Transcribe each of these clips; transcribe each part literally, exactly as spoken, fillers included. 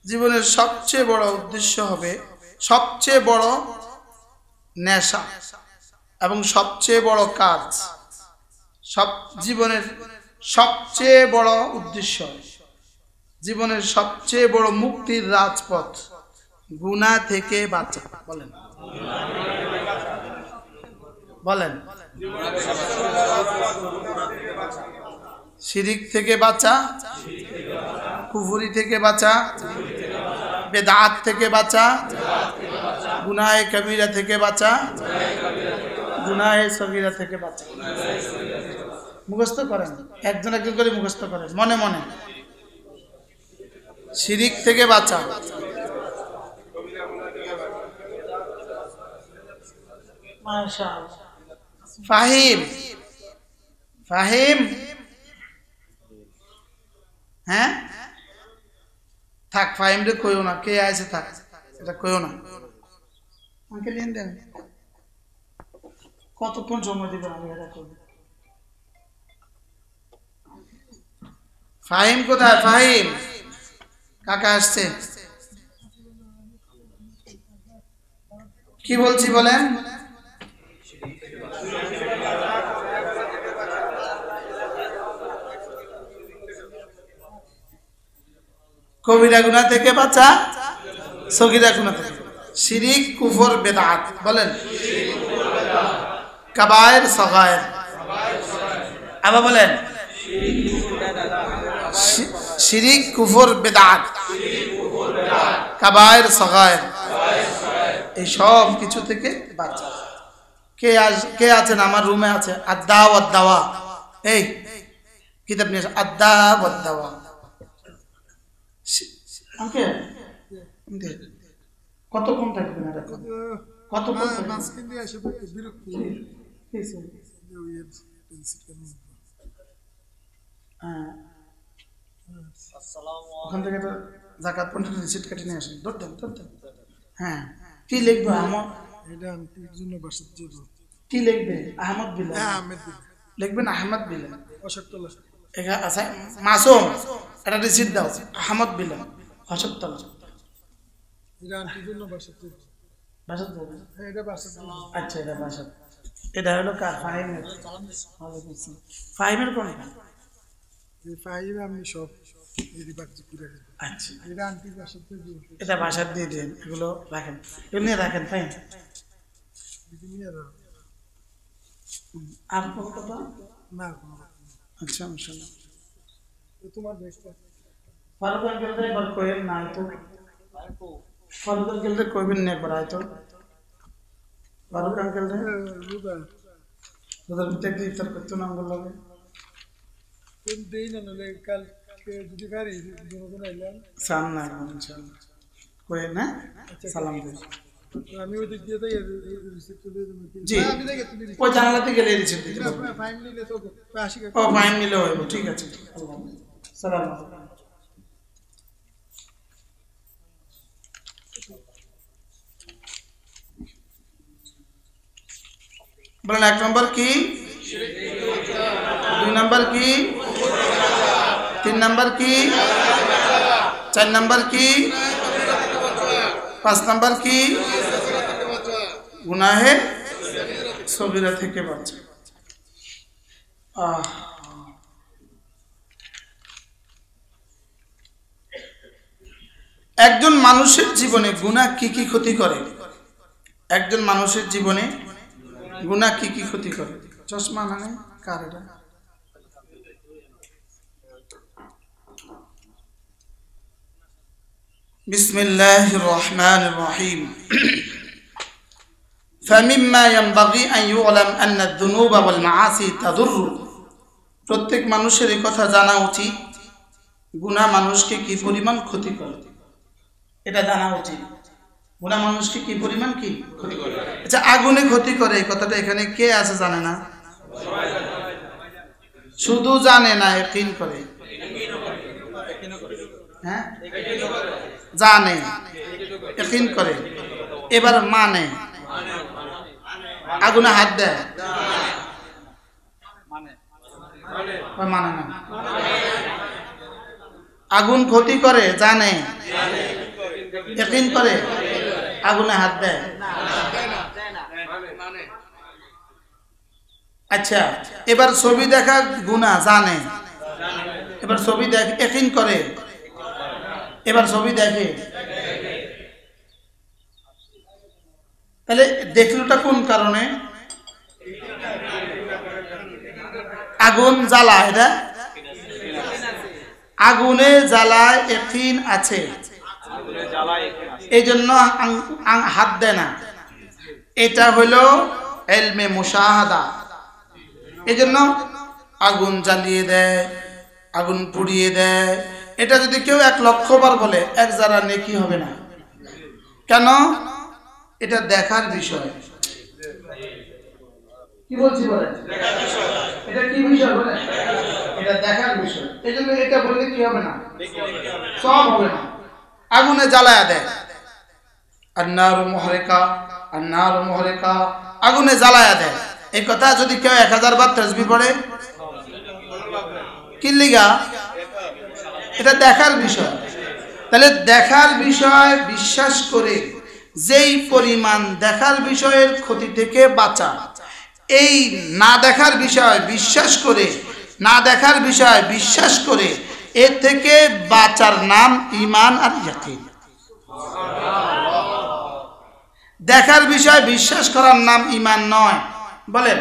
জীবনের সবচেয়ে বড় উদ্দেশ্য হবে সবচেয়ে বড় নেশা এবং সবচেয়ে বড় কাজ, সব জীবনের সবচেয়ে বড় উদ্দেশ্য, জীবনের সবচেয়ে বড় মুক্তির রাজপথ গুনাহ থেকে বাঁচা। বলেন বলেন শিরিক থেকে বাঁচা, কুফরি থেকে বাঁচা, বেদাত থেকে বাঁচা, গুনাহে কবিরা থেকে বাঁচা, গুনাহে সগীরা থেকে বাঁচা। মুখস্থ করেন, একজন একজন করে মুখস্থ করেন মনে মনে। শিরিক থেকে বাঁচা, মাশাআল্লাহ। ফাহিম ফাহিম হ্যাঁ থাক, ফাহিম রে কইও না, কে আছে থাক, এটা কইও না। আমাকে নিন দেন, কতক্ষণ সময় দিবেন আমি এটা করব। ফাহিম কোথায়? ফাহিম কাকা আসছে, কি বলছি বলেন? কবিরা গুনাহ থেকে বাঁচা, সগীরা গুনাহ থেকে, শিরিক কুফর বেদাত, বলেন কাবায়ের সগায়ের, আবার বলেন শিরিক কুফর বেদাত কাবায়ের সগায়ের, এই সব কিছু থেকে বাঁচা। কে আজ কে আছেন? আমার রুমে আছে আদ্দা ওয়াদ দাওয়া, এই কিতাব নিয়ে আদ্দা ওয়াদ দাওয়া। ওকে কতক্ষণ থাকবেন? কতক্ষণ মাঝখান দিয়ে আসে বিরক্তি। ওখান থেকে তো যাকাত পয়েন্টের রিসিট কেটে নিয়ে আসেন, ধরতেন ধরতেন। হ্যাঁ কি লিখবো? আহমদ, এটা আন্টির জন্য বাসাত যাব। কি লিখবে? আহমদ বিল্লাহ। হ্যাঁ আহমদ বিল্লাহ লিখবেন, আহমদ বিল্লাহ অশোকতলা। এখানে আচ্ছা মাসুম এটা রিসিট দাও, আহমদ বিল্লাহ অশোকতলা। এটা আন্টির জন্য বাসাত যাব। বাসাত যাব? হ্যাঁ এটা বাসাত যাব। আচ্ছা এটা বাসাত, এটা হলো কার? ফাহিমের। ফাহিমের কোনটা? এই ফাহিম আমি সব এদি বাকি করে দেব। আচ্ছা এটা আন্টির বাসাত যাব, এটা বাসাত দিয়ে দেন। এগুলো রাখেন, এমনি রাখেন। ফাহিম নিয়ে দাও। আর কোন কথা না? আচ্ছা মাশাআল্লাহ। তোমার দেখতে ফারুক আঙ্কেল রে বার কোয়েন না তো, ফারুক আঙ্কেল রে কইবেন না পড়ায় তো, ফারুক আঙ্কেল রে রুবা ওদের ভিতরে কি ইফতার করতে না আঙ্গুল লাগে কোন দেই না নলে কাল কে যদি পারি দুজন আইলাম সান না ইনশাআল্লাহ কোয়েন না। সালাম দিন। আমি ওই দিক দিয়ে তাই রিসিপ্ট তুলে দেব। জি আমি দেখে তুলে দিই, ওই জানালাতে গেলে রিসিপ্ট দিতে পারবো। ফাইন নিলে তো আশি টাকা। ও ফাইন নিলে হবে, ঠিক আছে। আল্লাহ সালাম আলাইকুম। বলেন এক নম্বর কি, দুই নম্বর কি, তিন নম্বর কি, চার নম্বর কি, পাঁচ নম্বর কি, গুনাহে সগীরা থেকে বাঁচা। আহ একজন মানুষের জীবনে গুনাহ কি কি ক্ষতি করে? একজন মানুষের জীবনে গুনাহ কি কি ক্ষতি করে? চশমা মানে কার এটা? বিসমিল্লাহির রহমানির রহিম। فمما ينبغي أن يعلم أن الذنوب والمعاصي تضر। প্রত্যেক মানুষের এই কথা জানা উচিত, গুনাহ মানুষকে কি পরিমাণ ক্ষতি করে, এটা জানা উচিত। গুনাহ মানুষকে কি পরিমাণ কি ক্ষতি করে। আচ্ছা আগুনে ক্ষতি করে এই কথাটা এখানে কে আছে জানে না? শুধু জানে না, ইয়াকিন করে। হ্যাঁ জানে, ইয়াকিন করে, এবার মানে আগুনে হাত দেয়, মানে না। আগুন ক্ষতি করে জানে, ইয়াকিন করে আগুনে হাত দেয়? আচ্ছা, এবার ছবি দেখা গুনাহ জানে, এবার ছবি দেখে ইয়াকিন করে, এবার ছবি দেখে, তাহলে দেখলোটা কোন কারণে? আগুন জ্বালা, এটা আগুনে জ্বালায় ইয়াকিন আছে, এই জন্য হাত দেয় না। এটা হলো ইলমে মুশাহাদা। এই জন্য আগুন জ্বালিয়ে দেয়, আগুন পুড়িয়ে দেয়, এটা যদি কেউ এক লক্ষ বার বলে এক যারা নেকি হবে না। কেন? এটা দেখার বিষয়। কি বলছি বলে? এটা কি বিষয় বলে? এটা দেখার বিষয়। এই জন্য এটা বললে কি হবে না? সব হবে না। আগুনে জ্বালায়া দেয়, আন্নারু মুহরিকা, আন্নারু মুহরিকা, আগুনে জ্বালায়া দেয়। এই কথা যদি কেউ এক হাজার বার তাসবিহ পড়ে, কি লিগা? এটা দেখার বিষয়। তাহলে দেখার বিষয় বিশ্বাস করে যেই পরিমাণ দেখার বিষয়ের ক্ষতি থেকে বাঁচা, এই না দেখার বিষয় বিশ্বাস করে, না দেখার বিষয় বিশ্বাস করে এর থেকে বাঁচার নাম ঈমান আর ইয়াকিন। দেখার বিষয় বিশ্বাস করার নাম ঈমান নয়, বলেন।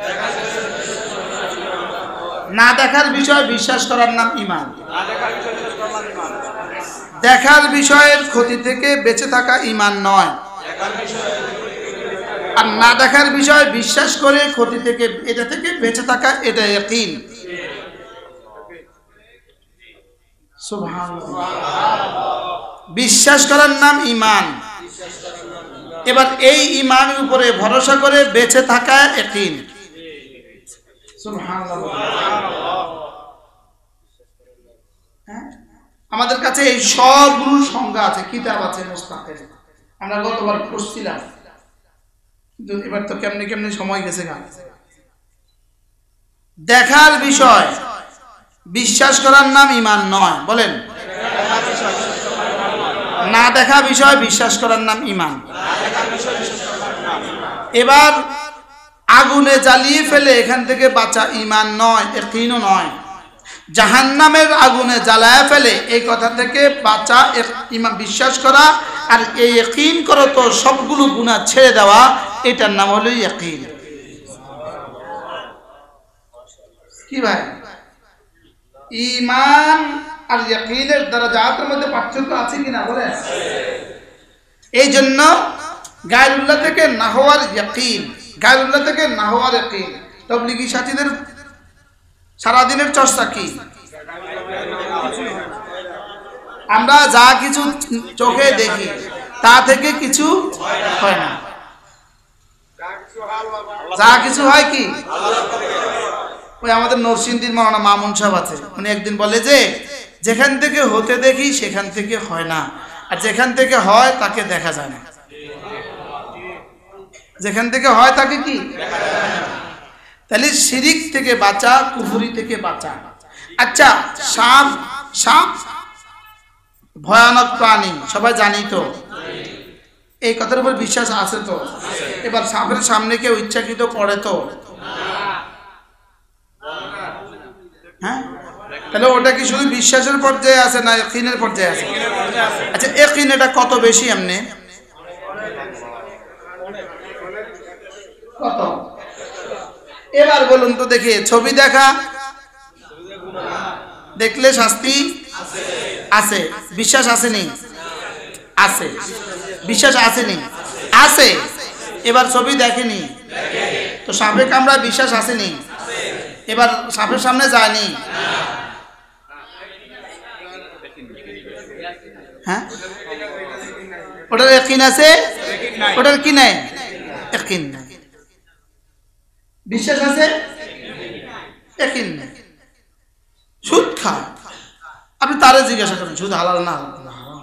না দেখার বিষয় বিশ্বাস করার নাম ঈমান। দেখার বিষয়ের ক্ষতি থেকে বেঁচে থাকা ঈমান নয়, আর না দেখার বিষয় বিশ্বাস করে ক্ষতি থেকে এটা থেকে বেঁচে থাকা এটা ইয়াকিন। সুবহানাল্লাহ। বিশ্বাস করার নাম ঈমান। এবার এই ঈমানের উপরে ভরসা করে বেঁচে থাকা ইয়াকিন। সুবহানাল্লাহ। আমাদের কাছে এই সবগুলো সংজ্ঞা আছে, কিতাব আছে মুস্তাকিল, আমরা গতবার পড়ছিলাম, কিন্তু এবার তো কেমনে কেমনে সময় গেছে গা। দেখার বিষয় বিশ্বাস করার নাম ঈমান নয়, বলেন। না দেখা বিষয় বিশ্বাস করার নাম ঈমান। এবার আগুনে জ্বালিয়ে ফেলে এখান থেকে বাঁচা ঈমান নয়, ইয়াকিনও নয়। জাহান্নামের আগুনে জ্বালায় ফেলে এই কথা থেকে বাঁচা ঈমান বিশ্বাস করা, আর এই ইয়াকিন করো তো সবগুলো গুনাহ ছেড়ে দেওয়া, এটার নাম হলো ইয়াকিন। কি ভাই? ঈমান আর ইয়াকিনের দরজাতের মধ্যে পার্থক্য আছে কিনা বলেন? এই জন্য গায়রুল্লাহ থেকে না হওয়ার ইয়াকিন, গায়রুল্লাহ থেকে না হওয়ার ইয়াকিন। তাবলীগী সাথীদের সারাদিনের চর্চা কি? আমরা যা কিছু চোখে দেখি তা থেকে কিছু হয় না, যা কিছু হয় কি? ওই আমাদের নরসিংদীর মাওলানা মামুন সাহেব আছে, উনি একদিন বলে যে যেখান থেকে হতে দেখি সেখান থেকে হয় না, আর যেখান থেকে হয় তাকে দেখা যায় না। যেখান থেকে হয় তাকে কি? তাহলে শিরিক থেকে বাঁচা, কুফরি থেকে বাঁচা। আচ্ছা, সাপ, সাপ ভয়ানক প্রাণী, সবাই জানি তো, এই কথার উপর বিশ্বাস আছে তো? এবার সাপের সামনে কেউ ইচ্ছাকৃত পড়ে তো? হ্যাঁ, তাহলে ওটা কি শুধু বিশ্বাসের পর্যায়ে আছে না ইয়াকিনের পর্যায়ে আছে? আচ্ছা, ইয়াকিন এটা কত বেশি? এমনি কত? এবার বলুন তো দেখি, ছবি দেখা দেখলে শাস্তি আছে, বিশ্বাস আসেনি? আছে, বিশ্বাস আসেনি? আছে। এবার ছবি দেখেনি তো সাপে কামড়া, বিশ্বাস আসেনি? এবার সাপের সামনে যায়নি, হ্যাঁ, ওটার ইয়াকিন আছে, ওটার কি নাই? ইয়াকিন নাই। বিশ্বাস আছে, ইয়াকিন নাই। সুদ খায়, আপনি তারে জিজ্ঞাসা করেন সুদ হালাল না হারাম,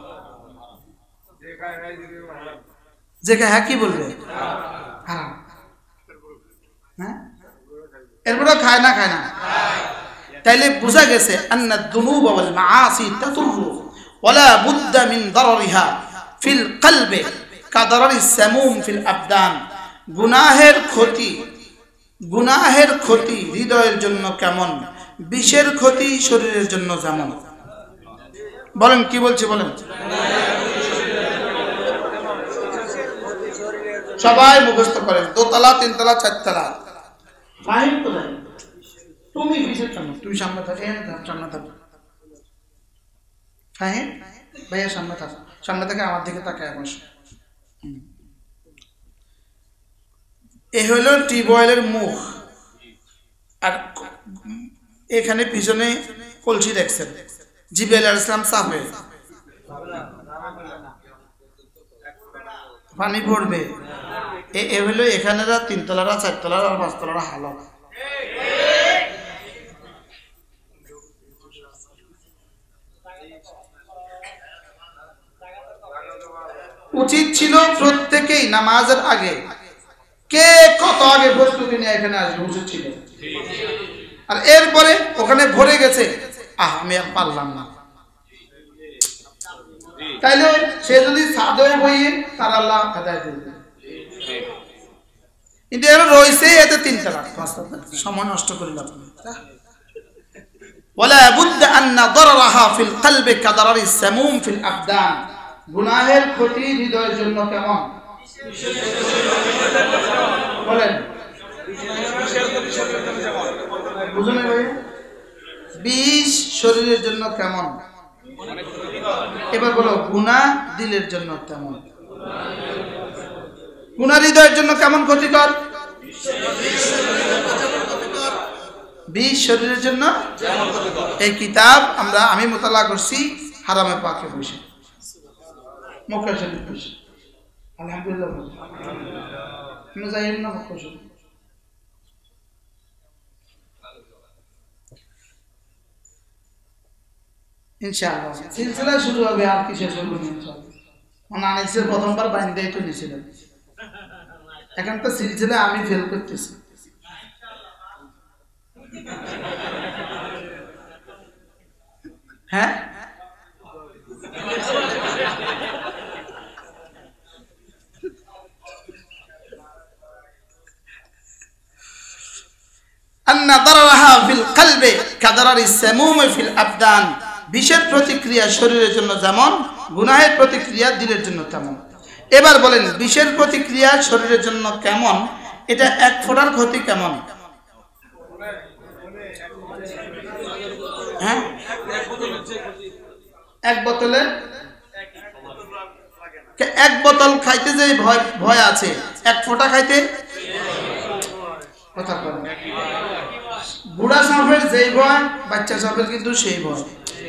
যে হ্যাঁ কি বলবে? হারাম। হ্যাঁ, এরপরে খায় না, খায় না। তাইলে বোঝা গেছে আন্না যুনুব ওয়াল মাআসি তাতুরু ওয়ালা বুদ্দা মিন দাররিহা ফিল কলবে কাদারারিস সামুম ফিল আবদান, গুনাহের ক্ষতি গুনাহের ক্ষতি হৃদয়ের জন্য কেমন, বিষের ক্ষতি শরীরের জন্য যেমন। বলেন কি বলছি বলেন, সবাই মুখস্থ করেন। দোতলা, তিনতলা, চারতলা, ফাহিম তো নাই। তুমি কিসের জন্য, তুমি সামনে থাকো, সামনে থাকো, ফাহিম ভাইয়া সামনে থাকো, সামনে থেকে আমার দিকে তাকায় বসো। এ হলো টিউবওয়েলের মুখ, আর এখানে পিছনে কলসি দেখছেন, জিবরাইল আলাইহিস সালাম চাপে পানি পড়বে। এ হলো এখানেরা তিনতলারা, চারতলারা, আর পাঁচতলারা হালত। উচিত ছিল প্রত্যেকেই নামাজের আগে কে কত আগে প্রস্তুতি নিয়ে এখানে আসবে, উচিত ছিল। আর এরপরে ওখানে ভরে গেছে, আহ আমি আর পারলাম না, তাইলে সে যদি সাদয় হয়ে তার আল্লাহ হেদায়েত দিবে। কিন্তু এর রইছে এতে তিনটা লাখ পাঁচটা সময় নষ্ট করে লাভ নেই। ওয়ালা বুদ্দা আন্না দারারাহা ফিল কলবি কাদারারিস সামুম ফিল আবদান, গুনাহের ক্ষতি হৃদয়ের জন্য কেমন, বলেন বুঝুন ভাই, বিষ শরীরের জন্য কেমন। এবার বলো গুনাহ দিলের জন্য কেমন, গুনাহ হৃদয়ের জন্য কেমন ক্ষতিকর, বিষ শরীরের জন্য। এই কিতাব আমরা আমি মোতালা করছি হারামে পাকে বসে, মক্কা শরীফ বসে, আলহামদুলিল্লাহ। আমি যাই না মক্কা শরীফ, ইনশাআল্লাহ সিলসিলা শুরু হবে, আর কি শেষ হবে ইনশাআল্লাহ। মানে আনিসের প্রথমবার বাইন্দাই তো নিয়েছিলেন, এখন তো সিলসিলা আমি ফেল করতেছি। হ্যাঁ আন্না দারারাহা ফিল কলবি কাদারারিস সামুম ফিল আবদান, বিষের প্রতিক্রিয়া শরীরের জন্য যেমন, গুনাহের প্রতিক্রিয়া দিলের জন্য তেমন। এবার বলেন বিষের প্রতিক্রিয়া শরীরের জন্য কেমন, এটা এক ফোঁটার ক্ষতি কেমন। হ্যাঁ এক বোতলে এক বোতল খাইতে যে ভয় ভয় আছে, এক ফোঁটা খাইতে কথা বলেন। বুড়া সাপের যেই ভয়, বাচ্চা সাপের কিন্তু সেই ভয়।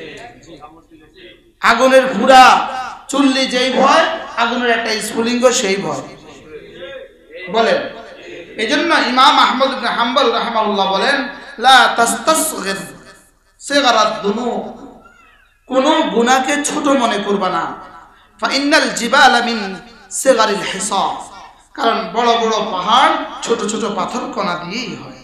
আগুনের ঘুরা চুল্লি যেই ভয়, আগুনের একটা স্ফুলিঙ্গ সেই ভয়। বলেন এই জন্য ইমাম আহমদ ইবনে হাম্বল রাহিমাহুল্লাহ বলেন, লা তাস্তাসগির সিগারাত দুনুব, কোন গুনাহকে ছোট মনে করবা না। ফা ইন্নাল জিবালা মিন সিগারিল হিসা, কারণ বড় বড় পাহাড় ছোট ছোট পাথর কণা দিয়েই হয়।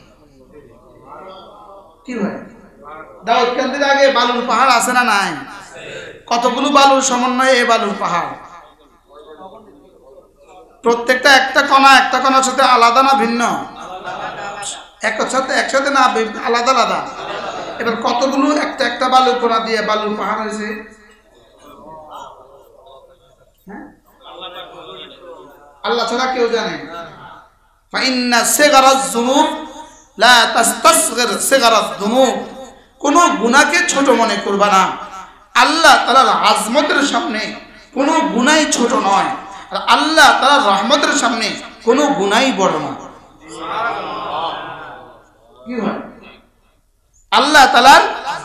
কি হয়, দাউদকান্দির আগে বালুর পাহাড় আছে না নাই? কতগুলো বালুর সমন্বয়ে এই বালুর পাহাড়। প্রত্যেকটা একটা কণা একটা কণার সাথে আলাদা না ভিন্ন, একসাথে একসাথে না আলাদা আলাদা। এবার কতগুলো একটা একটা বালুর কণা দিয়ে বালুর পাহাড় হয়েছে, আল্লাহ ছাড়া কেউ জানে। ফাইন্না সিগারাজ যুনুব লা তাস্তাসগির সিগারাজ যুনুব, কোন গুনাহকে ছোট মনে করবা না। আল্লাহ তাআলার আজমতের সামনে কোনো গুনাহই ছোট নয়, আর আল্লাহ তাআলার রহমতের সামনে কোনো গুনাহই বড় না। কি হয়, আল্লাহ তাআলার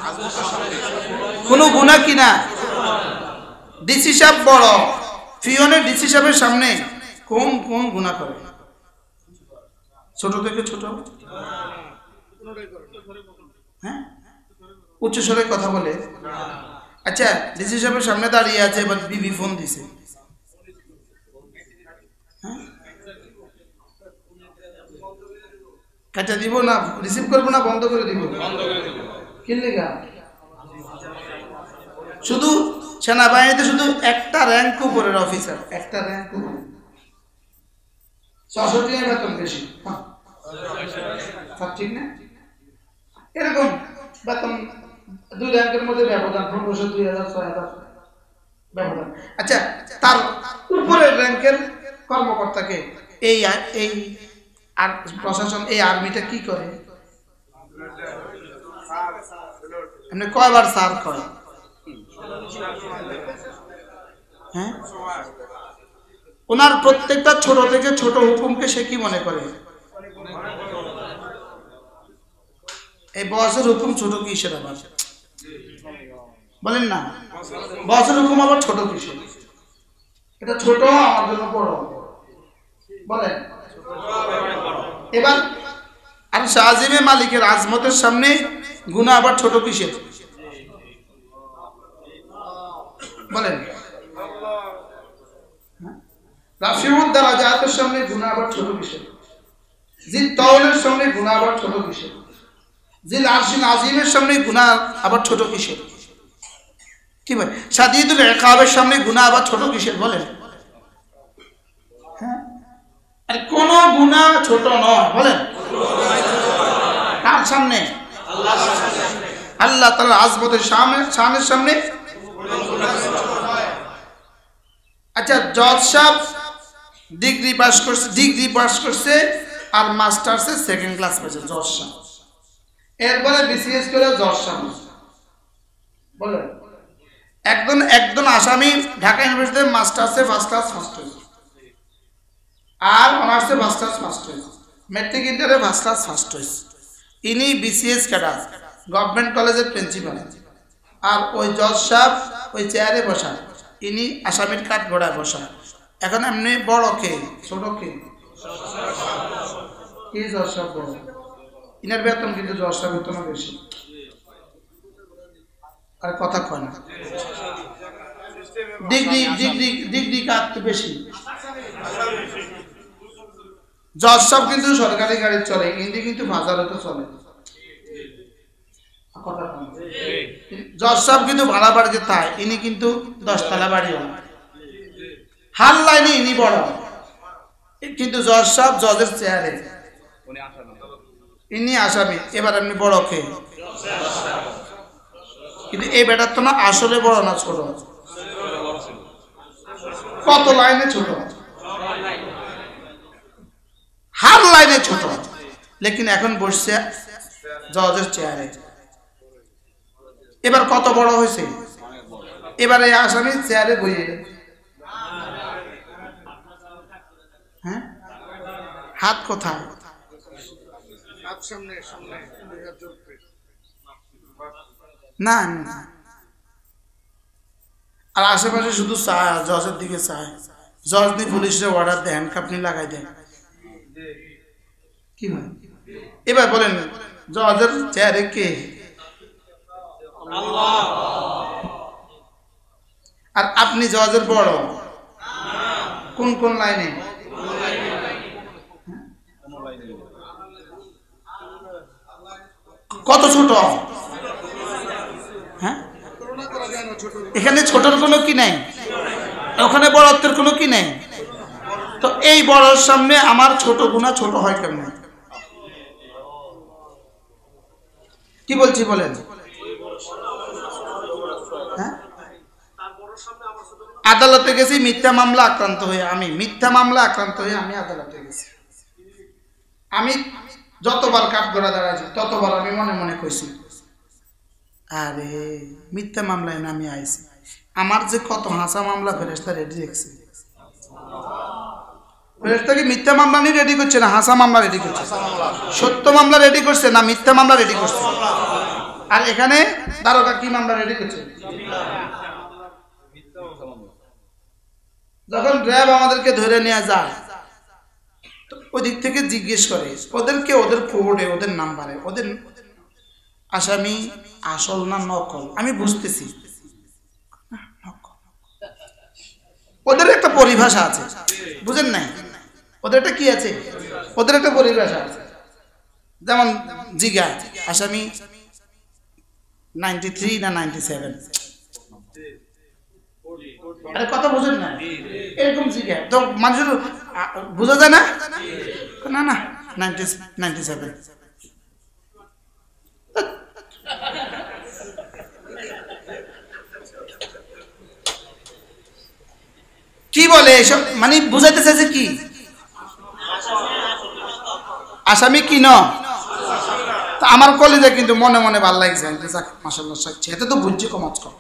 কোনো গুনাহ কি না। ডিসি সাহেব বড়, ফিওনের ডিসি সাহেবের সামনে কোন কোন গুনাহ করে, ছোট থেকে ছোট। হ্যাঁ উচ্চ স্বরে কথা বলে। আচ্ছা ডিসি সাহেবের সামনে দাঁড়িয়ে আছে, এবার বিবি ফোন দিছে, হ্যাঁ কাটা দিব না, রিসিভ করবো না, বন্ধ করে দিব। কি লেগা? শুধু সেনাবাহিনীতে শুধু একটা র্যাঙ্ক উপরের অফিসার, একটা র্যাঙ্ক উপরে ছশো টাকা বেতন বেশি, ঠিক না? এরকম বেতন দুই র্যাঙ্কের মধ্যে ব্যবধান, পনেরোশো দুই হাজার ছয় হাজার ব্যবধান। আচ্ছা, তার উপরের র্যাঙ্কের কর্মকর্তাকে এই এই আর প্রশাসন, এই আর্মিটা কি করে? আপনি কয়বার স্যার কয়? হ্যাঁ, ওনার প্রত্যেকটা ছোট থেকে ছোট হুকুমকে সে কি মনে করে? এই বয়সের হুকুম ছোট কিসের আবার বলেন না? বয়সের হুকুম আবার ছোট কিসের? এটা ছোট আমার জন্য বড় বলেন। এবার আর শাহজিমে মালিকের আজমতের সামনে গুনাহ আবার ছোট কিসের বলেন? রাফিউদ দারাজাতের সামনে গুনাহ আবার ছোট কিসের? জিল তাওলের সামনে গুনাহ আবার ছোট কিসের? জিল আরশিল আজিমের সামনে গুনাহ আবার ছোট কিসের? কি ভাই, শাদীদুল ইকাবের সামনে গুনাহ আবার ছোট কিসের বলেন? হ্যাঁ, আর কোন গুনাহ ছোট নয় বলেন। কার সামনে? আল্লাহর সামনে। আল্লাহ তাআলার আজমতের সামনে, শানের সামনে। আচ্ছা, জজ সাহেব ডিগ্রি পাস করছে, ডিগ্রি পাস করছে আর মাস্টার্সে সেকেন্ড ক্লাস পেয়েছে জজ সাহেব। এরপরে বিসিএস করে জজ সাহেব বলেন। একজন একজন আসামি ঢাকা ইউনিভার্সিটিতে মাস্টার্সে ফার্স্ট ক্লাস ফার্স্ট হয়েছে, আর অনার্সে ফার্স্ট ক্লাস ফার্স্ট হয়েছে, মেট্রিক ইন্টারে ফার্স্ট ক্লাস ফার্স্ট হয়েছে। ইনি বিসিএস ক্যাডার, গভর্নমেন্ট কলেজের প্রিন্সিপাল, আর ওই জজ সাহেব ওই চেয়ারে বসা, ইনি আসামির কাঠ ঘোড়ায় বসা। এখন এমনি বড় কে ছোট কে? কি জজ সাহেব বড়? ইনার বেতন কিন্তু জজ সাহেব বেতন বেশি। আর কথা কয় না, ডিগ্রি ডিগ্রি ডিগ্রি কাট বেশি। জজ সাহেব কিন্তু সরকারি গাড়ি চলে, ইনি কিন্তু বাজারে চলে। জজ সাহেব কিন্তু ভাড়া বাড়িতে তাই, ইনি কিন্তু দশতলা বাড়ি হাল লাইনে ইনি বড়, কিন্তু জজ সাহেব জজের চেয়ারে, ইনি আসামি। এবার এমনি বড় কে? কিন্তু এই বেটার তো না আসলে বড় না ছোট? কত লাইনে ছোট? হার লাইনে ছোট, লেকিন এখন বসছে জজের চেয়ারে। এবার কত বড় হয়েছে? এবারে আসামি চেয়ারে বইয়ে, হ্যাঁ, হাত কোথায়? না, আর আশেপাশে শুধু চায়, জজের দিকে চায়। জজ নি পুলিশের অর্ডার দেন, হ্যান্ডকাপ নি লাগাই দেন। কি হয়? এবার বলেন জজের চেয়ারে কে? আল্লাহ। আর আপনি জজের বড় কোন কোন লাইনে? কত ছোট? হ্যাঁ, এখানে ছোটর কোনো কি নাই, ওখানে বড়ত্বের কোনো কি নাই। তো এই বড়র সামনে আমার ছোট গুনাহ ছোট হয় কেমন? কি বলছি বলেন? হ্যাঁ, আদালতে গেছি মিথ্যা মামলা আক্রান্ত হয়ে, আমি মিথ্যা মামলা আক্রান্ত হয়ে আমি আদালতে গেছি। আমি যতবার কাঠগড়া দাঁড়াইছি ততবার আমি মনে মনে কইছি, আরে মিথ্যা মামলায় নামি আইছি, আমার যে কত হাসা মামলা ফেরেশতা রেডি রেখেছে। ফেরেশতা কি মিথ্যা মামলা নিয়ে রেডি করছে না হাসা মামলা রেডি করছে? সত্য মামলা রেডি করছে না মিথ্যা মামলা রেডি করছে? আর এখানে দারোগা কি মামলা রেডি করছে? যখন র্যাব আমাদেরকে ধরে নিয়ে যায়, ওই দিক থেকে জিজ্ঞেস করে ওদেরকে, ওদের কোডে, ওদের নাম্বারে, ওদের আসামি আসল না নকল আমি বুঝতেছি। ওদের একটা পরিভাষা আছে, বুঝেন নাই? ওদের একটা কি আছে? ওদের একটা পরিভাষা আছে। যেমন জিগা আসামি নাইনটি থ্রি না নাইনটি সেভেন, আরে কথা বুঝেন না, এরকম জিজ্ঞাসা তো মানুষের বোঝা যায় না। না না নাইনটি নাইনটি সেভেন কি বলে এসব, মানে বুঝাইতে চাইছে কি আসামি কি ন। আমার কলেজে কিন্তু মনে মনে ভালো লাগছে, মাশাআল্লাহ সাচ্ছি এত তো বুঝছি কমাচ কম,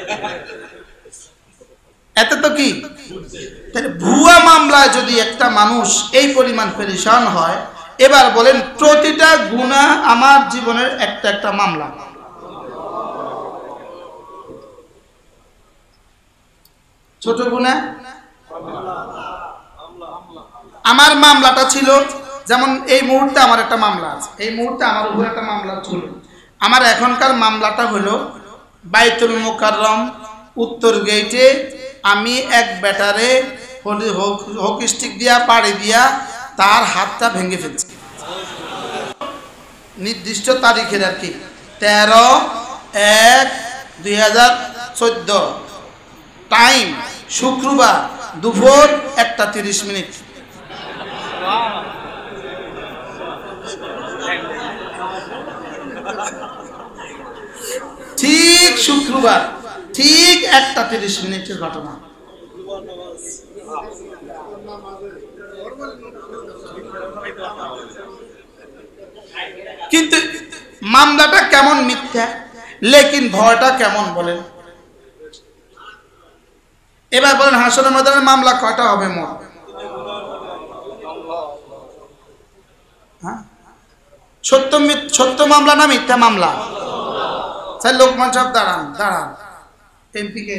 এত তো কি। ভুয়া মামলায় যদি একটা মানুষ এই পরিমাণ পেরেশান হয়, এবার বলেন প্রতিটা গুনাহ আমার জীবনের একটা একটা মামলা। ছোট গুনাহ আমার মামলাটা ছিল, যেমন এই মুহূর্তে আমার একটা মামলা আছে, এই মুহূর্তে আমার উপর একটা মামলা ছিল। আমার এখনকার মামলাটা হলো বাইতুল মুকাররম উত্তর গেটে আমি এক ব্যাটারে হক স্টিক দিয়া পাড়ি দিয়া তার হাতটা ভেঙে ফেলছি। নির্দিষ্ট তারিখের আর কি, তেরো এক দুই হাজার চোদ্দ, টাইম শুক্রবার দুপুর একটা তিরিশ মিনিট। ঠিক শুক্রবার ঠিক একটা তিরিশ মিনিটের ঘটনা। কিন্তু মামলাটা কেমন মিথ্যা, লেকিন ভয়টা কেমন বলেন। এবার বলেন হাসরের ময়দানের মামলা কয়টা হবে মোট? হ্যাঁ, সত্য সত্য মামলা না মিথ্যা মামলা? স্যার লোকমান সাহেব দাঁড়ান দাঁড়ান, এমপি কে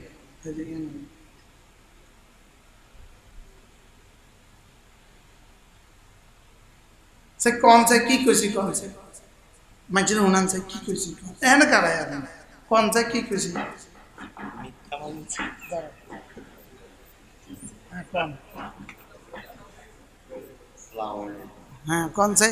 সে कौन से की खुशी कौन से मंजर हुनन से की खुशी है ना कर यार कौन से की खुशी हाँ कौन से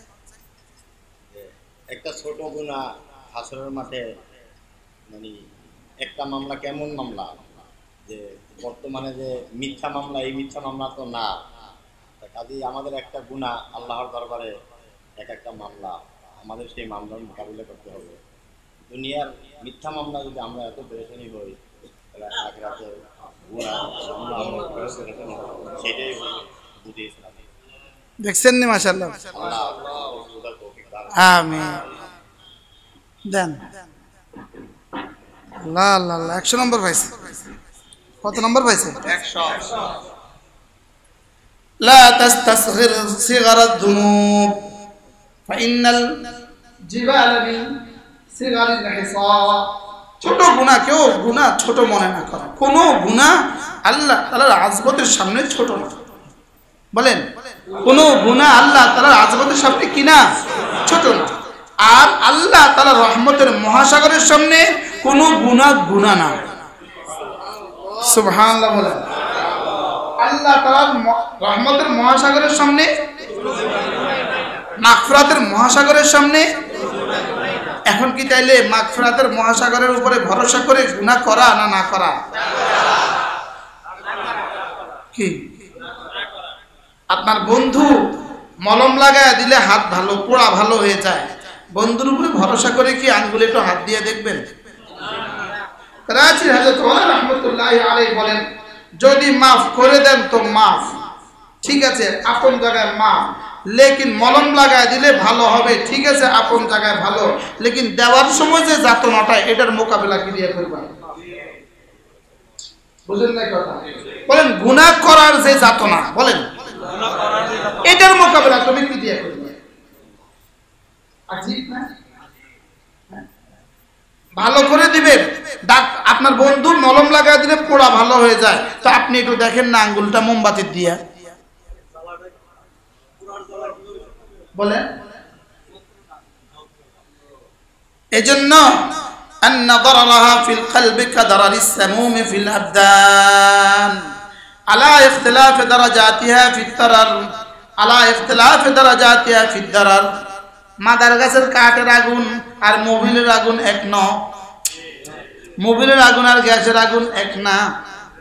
একটা ছোট গুনাহ হাসরের মাঠে, মানে একটা মামলা কেমন মামলা যে বর্তমানে যে মিথ্যা মামলা, এই মিথ্যা মামলা তো না, কাজেই আমাদের একটা গুনাহ আল্লাহর দরবারে এক একটা মামলা, আমাদের সেই মামলার মোকাবিলা করতে হবে। দুনিয়ার মিথ্যা মামলা যদি আমরা এত পেরেশানি হই, তাহলে আখিরাতে গুনাহ সেটাই বুঝিয়েছিলাম। দেখছেন নি মাশাআল্লাহ, আমিন দেন। আল্লাহ আল্লাহ আল্লাহ, একশো নম্বর পাইছে। কত নম্বর পাইছে? একশো। লা তাসতাসগির সিগারাত যুনুব ফাইনাল জিবালা মিন সিগারিল হিসা। ছোট গুনাহ কেউ গুনাহ ছোট মনে না করে, কোন গুনাহ আল্লাহ তাআলার আযমতের সামনে ছোট না। বলেন কোন গুনাহ আল্লাহ তাআলার আযমতের সামনে কি না, ছোট না। আর আল্লাহ তাআলার রহমতের মহাসাগরের সামনে কোন গুনাহ গুনাহ না। সুবহানাল্লাহ বলেন। আল্লাহ তাআলার রহমতের মহাসাগরের সামনে, মাগফিরাতের মহাসাগরের সামনে। এখন কি তাইলে মাগফিরাতের মহাসাগরের উপরে ভরসা করে গুনাহ করা না না করা? কি আপনার বন্ধু মলম লাগায় দিলে হাত ভালো পোড়া ভালো হয়ে যায়, বন্ধুর উপরে ভরসা করে কি আঙ্গুলে একটু হাত দিয়ে দেখবেন? করাচির হযরত ওমর রাহমাতুল্লাহি আলাইহি বলেন, যদি মাফ করে দেন তো মাফ, ঠিক আছে আপন জায়গায় মাফ, লেকিন মলম লাগায় দিলে ভালো হবে, ঠিক আছে আপন জায়গায় ভালো, লেকিন দেওয়ার সময় যে যাতনাটা, এটার মোকাবেলা কি দিয়ে করবেন? বুঝেন না কথা? বলেন গুনাহ করার যে যাতনা, বলেন এটার মোকাবেলা তুমি কি দিয়ে করবে? আজীব না? ভালো করে দিবেন, আপনার বন্ধু মলম লাগায় দিলে পোড়া ভালো হয়ে যায়, তো আপনি একটু দেখেন না আঙ্গুলটা মোমবাতি দিয়া, বলেন। এজন্য النظر لها في القلب كدرر السموم في الأبدان على اختلاف درجاتها في الضرر على اختلاف درجاتها في الضرر। মাদার গাছের কাঠের আগুন আর মোবিলের আগুন এক ন, মোবিলের আগুন আর গ্যাসের আগুন এক না।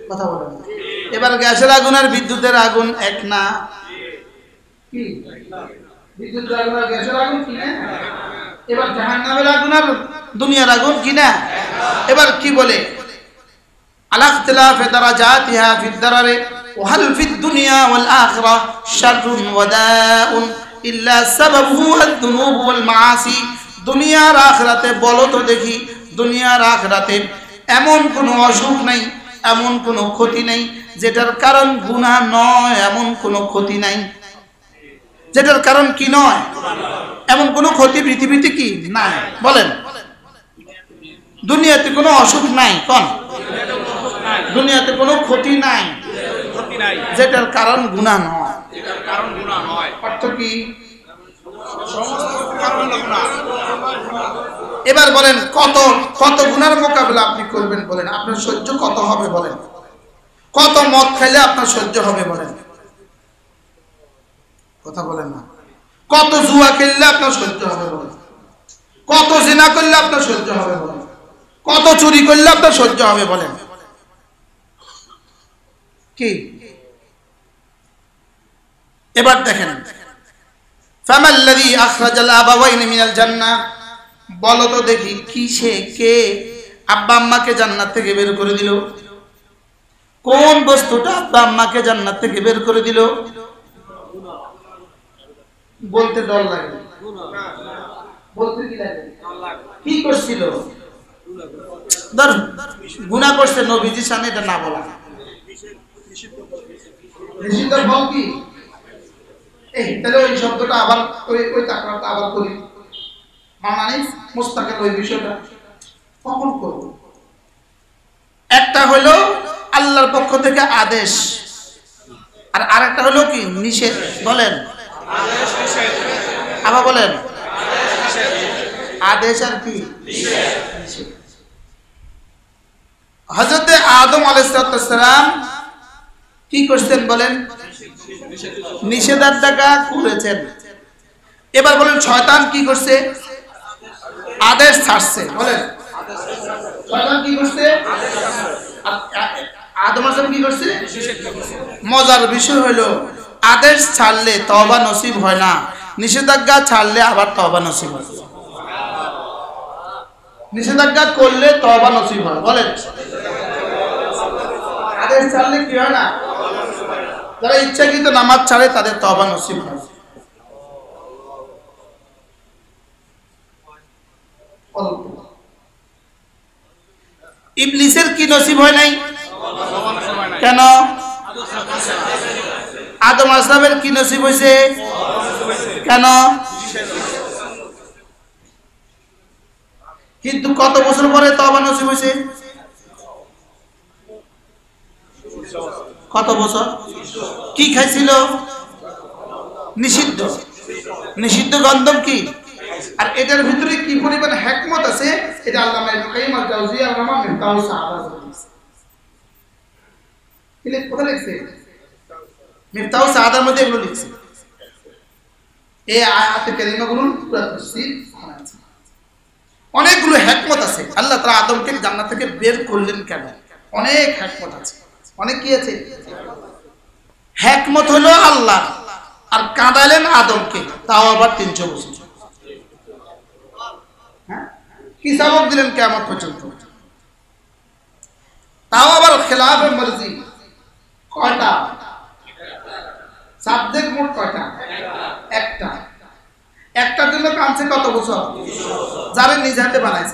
কথা বলেন। এবার গ্যাসের আগুন আর বিদ্যুতের আগুন এক না? কি বিদ্যুতের আগুন আর গ্যাসের আগুন কি না? এবার জাহান্নামের আগুন আর দুনিয়ার আগুন কি না? এবার কি বলে আলা ইখতিলাফি দারাজাতিহা ফিদ দারারে ওয়া হাল ফিদ দুনিয়া ওয়াল আখিরাহ শাররুন ওয়া দাউন ইল্লা সাবাবুহু আদ-দুনুব ওয়াল মাআসি। দুনিয়ার আখিরাতে বলো তো দেখি, দুনিয়ার আখিরাতে এমন কোনো অসুখ নাই, এমন কোনো ক্ষতি নাই যেটার কারণ গুনাহ নয়, এমন কোনো ক্ষতি নাই যেটার কারণ কি নয়, এমন কোনো ক্ষতি পৃথিবীতে কি নাই? বলেন, দুনিয়াতে কোনো অসুখ নাই, কোন দুনিয়াতে কোনো ক্ষতি নাই যেটার কারণ গুনাহ নয়। অর্থ কি? এবার বলেন কত কত গুনার মোকাবেলা আপনি করবেন? বলেন আপনার সহ্য কত হবে? বলেন কত মদ খাইলে আপনার সহ্য হবে? বলেন, কথা বলেন না। কত জুয়া খেললে আপনার সহ্য হবে? বলেন, কত জিনা করলে আপনার সহ্য হবে? বলেন, কত চুরি করলে আপনার সহ্য হবে? বলেন কি? এবার দেখেন ফামাল্লাযী আখরাজাল আবাওয়াইনি মিনাল জান্নাহ, বলো তো দেখি কিসে কে আব্বা আম্মাকে জান্নাত থেকে বের করে দিল? কোন বস্তুটা আব্বা আম্মাকে জান্নাত থেকে বের করে দিল? বলতে ডর লাগে, বলতে কি লাগে? কি করছিল? ধর গুনাহ করছে, নবীজির সামনে এটা না বলা নিষিদ্ধ ফল কি? এই তাহলে ওই শব্দটা আবার ওই ওই তাকরারটা আবার করি, মানে মুস্তাকিল ওই বিষয়টা কখন করব? একটা হলো আল্লাহর পক্ষ থেকে আদেশ, আর আরেকটা হলো কি নিষেধ। বলেন আদেশ নিষেধ, আবার বলেন আদেশ নিষেধ, আদেশ আর কি নিষেধ। হযরত আদম আলাইহিস সালাম কি করতেন? বলেন নিষেধাজ্ঞা করেছেন। এবার বলেন শয়তান কি করছে? আদেশ ছাড়ছে। বলেন শয়তান কি করছে? আদম আলাইহিস কি করছে? মজার বিষয় হলো আদেশ ছাড়লে তওবা নসিব হয় না, নিষেধাজ্ঞা ছাড়লে আবার তওবা নসিব হয়। নিষেধাজ্ঞা করলে তওবা নসিব হয়। বলেন আদেশ ছাড়লে কি হয় না? যারা ইচ্ছাকৃত নামাজ ছাড়ে তাদের তওবা নসিব হয়। ইবলিসের কি নসিব হয় নাই? কেন? আদম আলাইহিস সালামের কি নসিব হয়েছে? কেন? কিন্তু কত বছর পরে তওবা নসিব হয়েছে? কত বছর? কি খাইছিল? নিষিদ্ধ, নিষিদ্ধ গন্ধম কি? আর এটার ভিতরে কি পরিমাণ হিকমত আছে এটা আল্লামা ইবনে কাইয়িম আল-জাওজিয়া নামা মিফতাহুস সাআদাত লিখছে। কি লেখ কোথায় লিখছে? মিফতাহুস সাআদার মধ্যে এগুলো লিখছে। এই আয়াতে কারিমাগুলো পুরো তাফসীর আছে, অনেকগুলো হিকমত আছে। আল্লাহ তাআলা আদমকে জান্নাত থেকে বের করলেন কেন? অনেক হিকমত আছে। অনেক কি আছে? হিকমত হলো আল্লাহ, আর কাঁদালেন আদমকে, তাও আবার তিনশো বছর। হ্যাঁ, কি সবক দিলেন কিয়ামত পর্যন্ত? তাও আবার খেলাফে মর্জি। কয়টা সাবজেক্ট? মোট কয়টা? একটা। একটার জন্য কাঁদছে কত বছর? যারা নিজ হাতে বানাইছে,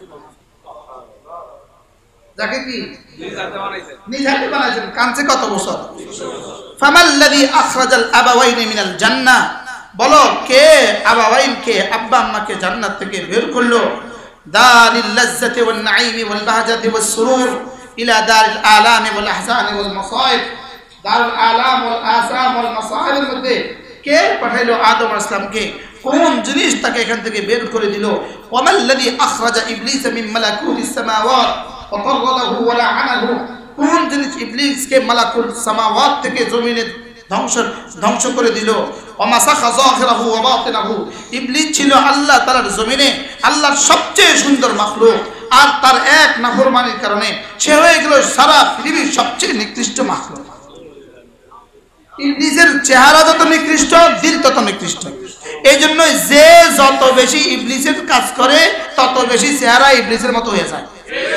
যাকে কি নিজ হাতে বানাইছেন, কাঁদছে কত বছর? ফামাল্লাযী আখরাজাল আবাওয়াইনি মিনাল জান্নাহ, বলো কে আবাওয়াইন কে আব্বা আম্মাকে জান্নাত থেকে বের করলো? দারিল লাজ্জাতি ওয়ান নাঈমি ওয়াল বাহজাতি ওয়াস সুরুর ইলা দারিল আলামি ওয়াল আহজানি ওয়াল মাসাইব। দারুল আলাম ওয়াল আসাম ওয়াল মাসাইবের মধ্যে কে পাঠাইলো আদম আলাইহিস সালামকে? কোন জিনিস তাকে এখান থেকে বের করে দিল? ওয়ামাল্লাযী আখরাজা ইবলিসা মিন মালাকুতিস সামাওয়াত ওয়া তাররাদাহু ওয়া লাআনাহু, কোন জিনিস ইবলিসকে মালাকুল সামাওয়াত থেকে জমিনে ধ্বংস ধ্বংস করে দিল? ওয়া মাসাখা যাহিরাহু ওয়া বাতিনাহু, ইবলিস ছিল আল্লাহ তাআলার জমিনে আল্লাহর সবচেয়ে সুন্দর মাখলুক, আর তার এক নাফরমানির কারণে সে হয়ে গেল সারা পৃথিবীর সবচেয়ে নিকৃষ্ট মাখলুক। ইবলিসের চেহারা যত নিকৃষ্ট, দিল তত নিকৃষ্ট। এই জন্য যে যত বেশি ইবলিসের কাজ করে তত বেশি চেহারা ইবলিসের মতো হয়ে যায়।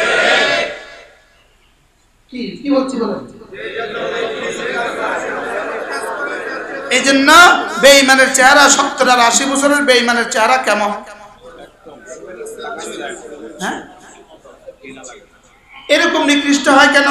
কি কি বলছি বলেন? এই জন্য বেঈমানের চেহারা সত্তর আর আশি বছরের বেঈমানের চেহারা কেমন? হ্যাঁ, এরকম নিকৃষ্ট হয় কেন?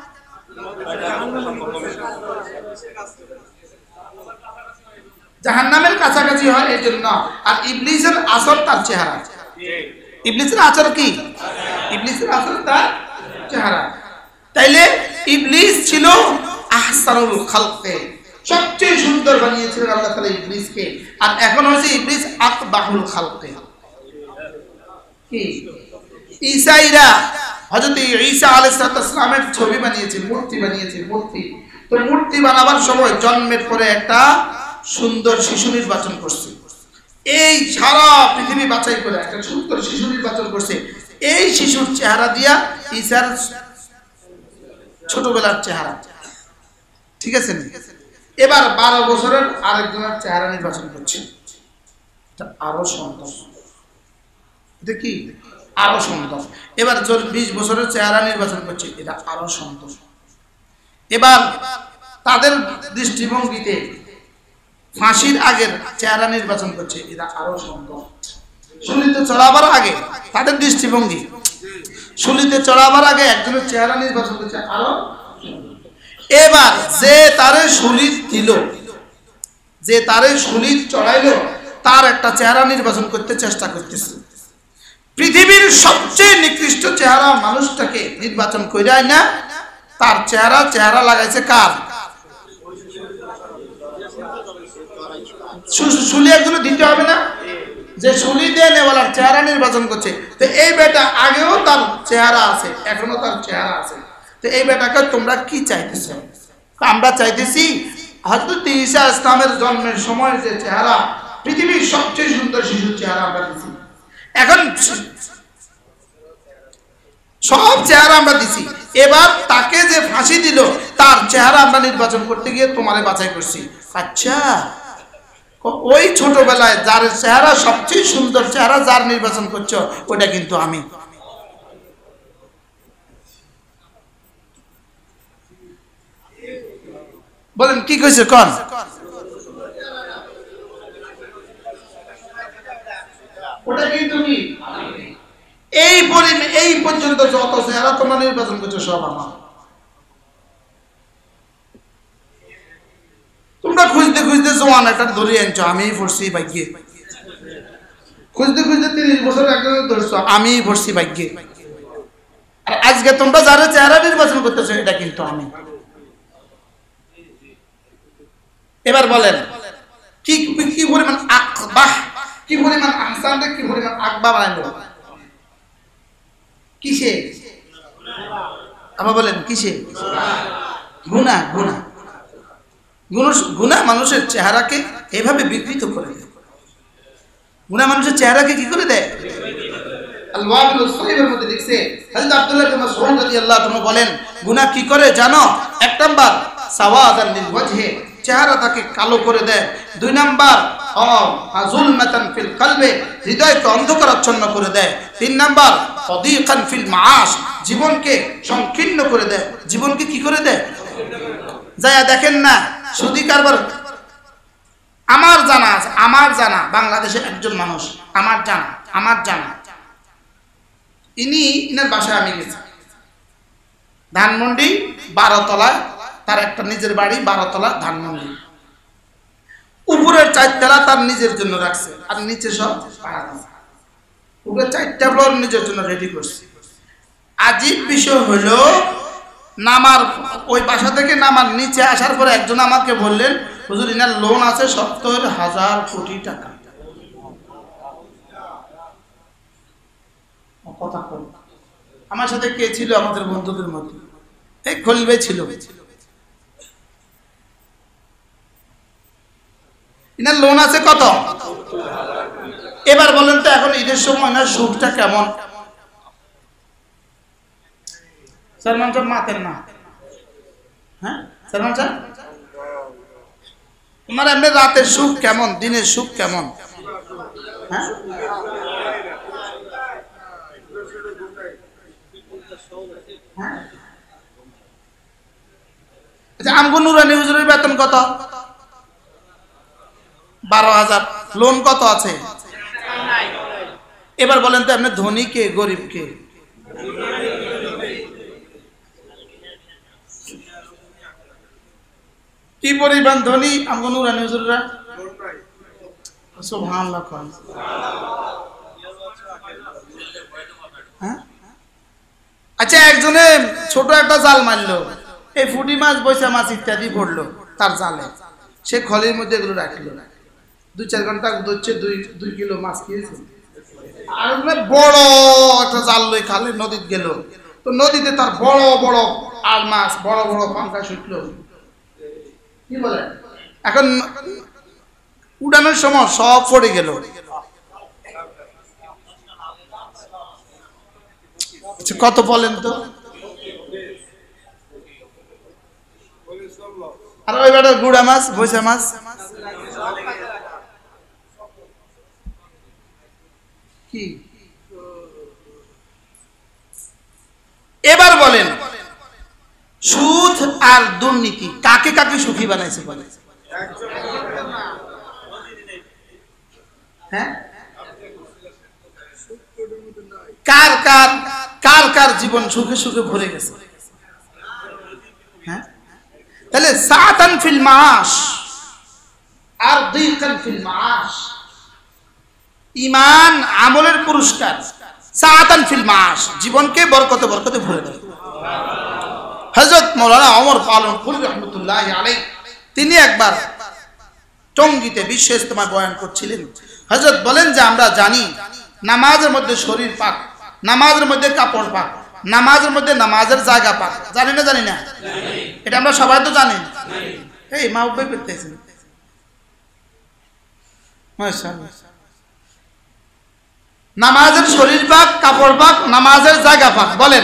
জাহান্নামের কাছাকাছি হয় এই জন্য। আর ইবলিসের আসর তার চেহারা। ইবলিসের আচর কি? ইবলিসের আসর তার চেহারা। তাইলে ইবলিস ছিল আহসানুল খালকে, সবচেয়ে সুন্দর বানিয়েছিলেন আল্লাহ তাআলা ইবলিসকে। আর এখন হচ্ছে ইবলিস আকবাহুল খালকে। কি ঈসাইরা হযরত ঈসা আলাইহিস সালামের ছবি বানিয়েছে, মূর্তি বানিয়েছে, মূর্তি। তো মূর্তি বানাবার সময় জন্মের পরে একটা সুন্দর শিশু নির্বাচন করছে। এই সারা পৃথিবী বাছাই করে একটা সুন্দর শিশু নির্বাচন করছে। এই শিশুর চেহারা দিয়া ঈসার ছোটবেলার চেহারা, ঠিক আছে। এবার বারো বছরের আরেকজনের চেহারা নির্বাচন করছে, আরো সুন্দর। এটা কি? আরো সুন্দর। এবার বিশ বছরের চেহারা নির্বাচন করছে, এটা আরো সুন্দর। এবার তাদের দৃষ্টিভঙ্গিতে ফাঁসির আগের চেহারা নির্বাচন করছে, এটা আরো সুন্দর। শুলিতে চড়াবার আগে তাদের দৃষ্টিভঙ্গি, শুলিতে চড়াবার আগে একজনের চেহারা নির্বাচন করছে আরো। এবার যে তারে শুলি দিল, যে তারে শুলি চড়াইলো, তার একটা চেহারা নির্বাচন করতে চেষ্টা করতেছে। পৃথিবীর সবচেয়ে নিকৃষ্ট চেহারা মানুষটাকে নির্বাচন কইরাই না, তার চেহারা চেহারা লাগাইছে কার? শুলি একজনে দিতে হবে না, যে শুলি দিয়ে নেওয়ালার চেহারা নির্বাচন করছে। তো এই বেটা আগেও তার চেহারা আছে, এখনো তার চেহারা আছে। তো এই বেটাকে তোমরা কি চাইতেছো? আমরা চাইতেছি হযরত ঈসা ইসলামের জন্মের সময় যে চেহারা, পৃথিবীর সবচেয়ে সুন্দর শিশুর চেহারা আমরা দিছি। এখন সব চেহারা আমরা দিছি, এবার তাকে যে ফাঁসি দিল তার চেহারা আমরা নির্বাচন করতে গিয়ে তোমারে বাছাই করছি। আচ্ছা, ওই ছোটবেলায় যার চেহারা সবচেয়ে সুন্দর চেহারা যার নির্বাচন করছো, ওটা কিন্তু আমি। বলেন কি কইছে? কোন ওটা কিন্তু কি? এই পরিমাণ এই পর্যন্ত যত চেহারা তোমরা নির্বাচন করছো সব আমার। তোমরা খুঁজতে খুঁজতে জোয়ান একটা ধরে আনছো, আমি পড়ছি ভাগ্যে। খুঁজতে খুঁজতে তিরিশ বছর একজন ধরছো, আমি পড়ছি ভাগ্যে। আর আজকে তোমরা যারা চেহারা নির্বাচন করতেছো, এটা কিন্তু আমি। এবার বলেন কি কি পরিমাণ আকবাহ, কি পরিমাণ আহসান, কি পরিমাণ আকবাহ বানাইলো? কিসে? আবার বলেন কিসে? গুনাহ। গুনাহ গুনাহ মানুষের চেহারাকে এভাবে বিকৃত করে দেয়। গুনাহ মানুষের চেহারাকে কি করে দেয়? আল-ওয়াবিলুস সাহিবের মধ্যে লিখছে, হযরত আব্দুল্লাহ ইবনে মাসউদ রাদিয়াল্লাহু তাআলা বলেন, গুনাহ কি করে জানো? এক নাম্বার সাওয়াদান লিল ওয়াজহি, চেহারাটাকে কালো করে দেয়। দুই নাম্বার যুলমাতান ফিল কলবে, হৃদয়কে অন্ধকারাচ্ছন্ন করে দেয়। তিন নাম্বার সাদিকান ফিল মাআশ, জীবনকে সংকীর্ণ করে দেয়। জীবনকে কি করে দেয়? যায়া দেখেন না সুদি কারবার। আমার জানা আছে, আমার জানা বাংলাদেশে একজন মানুষ, আমার জানা আমার জানা ইনি, ইনার বাসায় আমি গেছি, ধানমন্ডি বারোতলা, তার একটা নিজের বাড়ি বারোতলা ধানমন্ডি। উপরের চারতলা তার নিজের জন্য রাখছে, আর নিচে সব পাড়া আছে। উপরের চারটা ফ্লোর নিজের জন্য রেডি করছে। আজীব বিষয় হলো, নামার ওই বাসা থেকে নামার নিচে আসার পরে একজন আমাকে বললেন, হুজুর ইনার লোন আছে সত্তর হাজার কোটি টাকা। কথা বল, আমার সাথে কে ছিল? আমাদের বন্ধুদের মধ্যে এই খলিল ভাই ছিল। ইনার লোন আছে কত? এবার বলেন তো এখন ঈদের সময় না সুখটা কেমন? সালমান সাহেব মাতেন না, হ্যাঁ সালমান সাহেব তোমার এমনি রাতের সুখ কেমন, দিনের সুখ কেমন? হ্যাঁ আচ্ছা, আমগো নুরানি হুজুরের বেতন কত? বারো হাজার। লোন কত আছে? এবার বলেন তো আপনি ধনী কে গরিব কে? কি পরিমাণ ধনী আমগো নুরানি হুজুররা? সুবহানাল্লাহ। হ্যাঁ আচ্ছা, একজনে ছোট একটা জাল মারলো, এই ফুটি মাছ বৈশা মাছ ইত্যাদি পড়লো তার জালে, সে খলির মধ্যে এগুলো রাখলো, দুই চার ঘন্টা ধরছে, দুই দুই কিলো মাছ খেয়েছে। আর বড় একটা জাল লই খালে নদীতে গেল, তো নদীতে তার বড় বড় আর মাছ, বড় বড় পাঙ্কা ছুটলো, কি বলে, এখন উড়ানোর সময় সব পড়ে গেল। কত বলেন তো? আর ওই বেটার গুড়া মাছ, বৈশা মাছ, কি? এবার বলেন সুদ আর দুর্নীতি কাকে কাকে সুখী বানাইছে বলে? হ্যাঁ কার কার কার কার জীবন সুখে সুখে ভরে গেছে? হ্যাঁ তাহলে সাআতান ফিল মাআশ আর দীকান ফিল মাআশ, ঈমান আমলের পুরস্কার, সাআতান ফিল মাআশ জীবনকে বরকতে বরকতে ভরে দেয়। হযরত মাওলানা ওমর পালনপুরি রাহমাতুল্লাহি আলাইহি তিনি একবার টঙ্গীতে বিশ্ব ইজতেমায় বয়ান করছিলেন। হযরত বলেন যে আমরা জানি নামাজের মধ্যে শরীর পাক, নামাজের মধ্যে কাপড় পাক, নামাজের মধ্যে নামাজের জায়গা পাক, জানি না জানি না? এটা আমরা সবাই তো জানি। এই মা উপায় করতেছেন মাশাআল্লাহ। নামাজের শরীর পাক, কাপড় পাক, নামাজের জায়গা পাক, বলেন।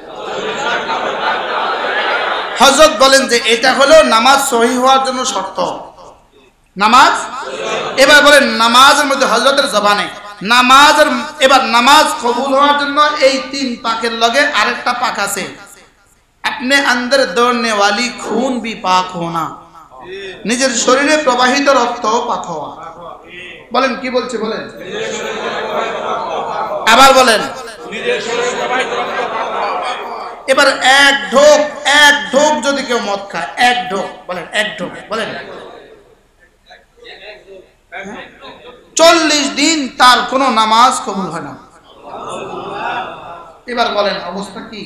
হযরত বলেন যে এটা হলো নামাজ সহিহ হওয়ার জন্য শর্ত, নামাজ। এবার বলেন নামাজের মধ্যে হযরতের জবানে নামাজের, এবার নামাজ কবুল হওয়ার জন্য এই তিন পাকের লগে আরেকটা পাক আছে, আপনি अंदर दौड़ने वाली खून भी पाक होना, নিজের শরীরে প্রবাহিত রক্ত পাক হওয়া। বলেন কি বলছে বলেন, আবার বলেন। এবার এক ঢোক এক ঢোক যদি কেউ মদ খায়, এক ঢোক বলেন, এক ঢোক বলেন, চল্লিশ দিন তার কোনো নামাজ কবুল হয় না। এবার বলেন অবস্থা কি?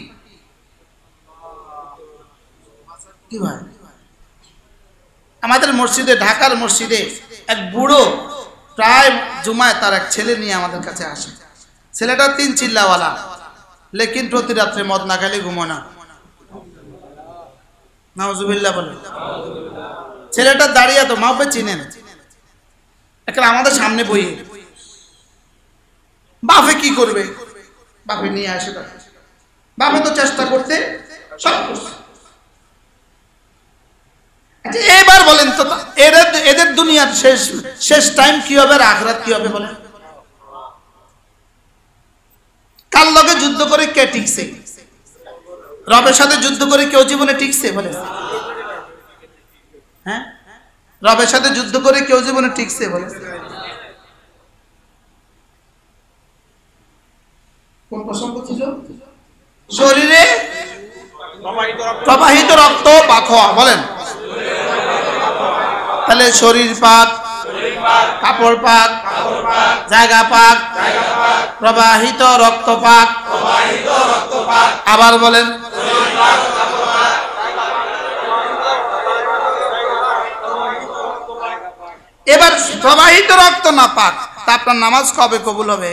কি ভাই, আমাদের মসজিদে, ঢাকার মসজিদে এক বুড়ো প্রায় জুমায় তার এক ছেলে নিয়ে আমাদের কাছে আসে। ছেলেটা তিন চিল্লাওয়ালা, লেকিন প্রতি রাত্রে মদ না খেলে ঘুমোয় না। নাউজুবিল্লাহ বলেন। ছেলেটা দাঁড়িয়ে তো মাপে চিনেন, একটা আমাদের সামনে বইয়ে, বাপে কি করবে, বাপে নিয়ে আসে, বাপে তো চেষ্টা করতে সব করছে। এবার বলেন তো এদের এদের দুনিয়ার শেষ শেষ টাইম কি হবে আর আখিরাত কি হবে বলেন? কার লগে যুদ্ধ করে কে টিকছে? রবের সাথে যুদ্ধ করে কেউ জীবনে টিকছে বলে? হ্যাঁ রবের সাথে যুদ্ধ করে কেউ জীবনে টিকছে বলে? কোন প্রসঙ্গ ছিল? শরীরে প্রবাহিত রক্ত পাক হওয়া, বলেন। তাহলে শরীর পাক, কাপড় পাক, জায়গা পাক, প্রবাহিত রক্ত পাক, আবার বলেন। এবার প্রবাহিত রক্ত না পাক, তা আপনার নামাজ কবে কবুল হবে?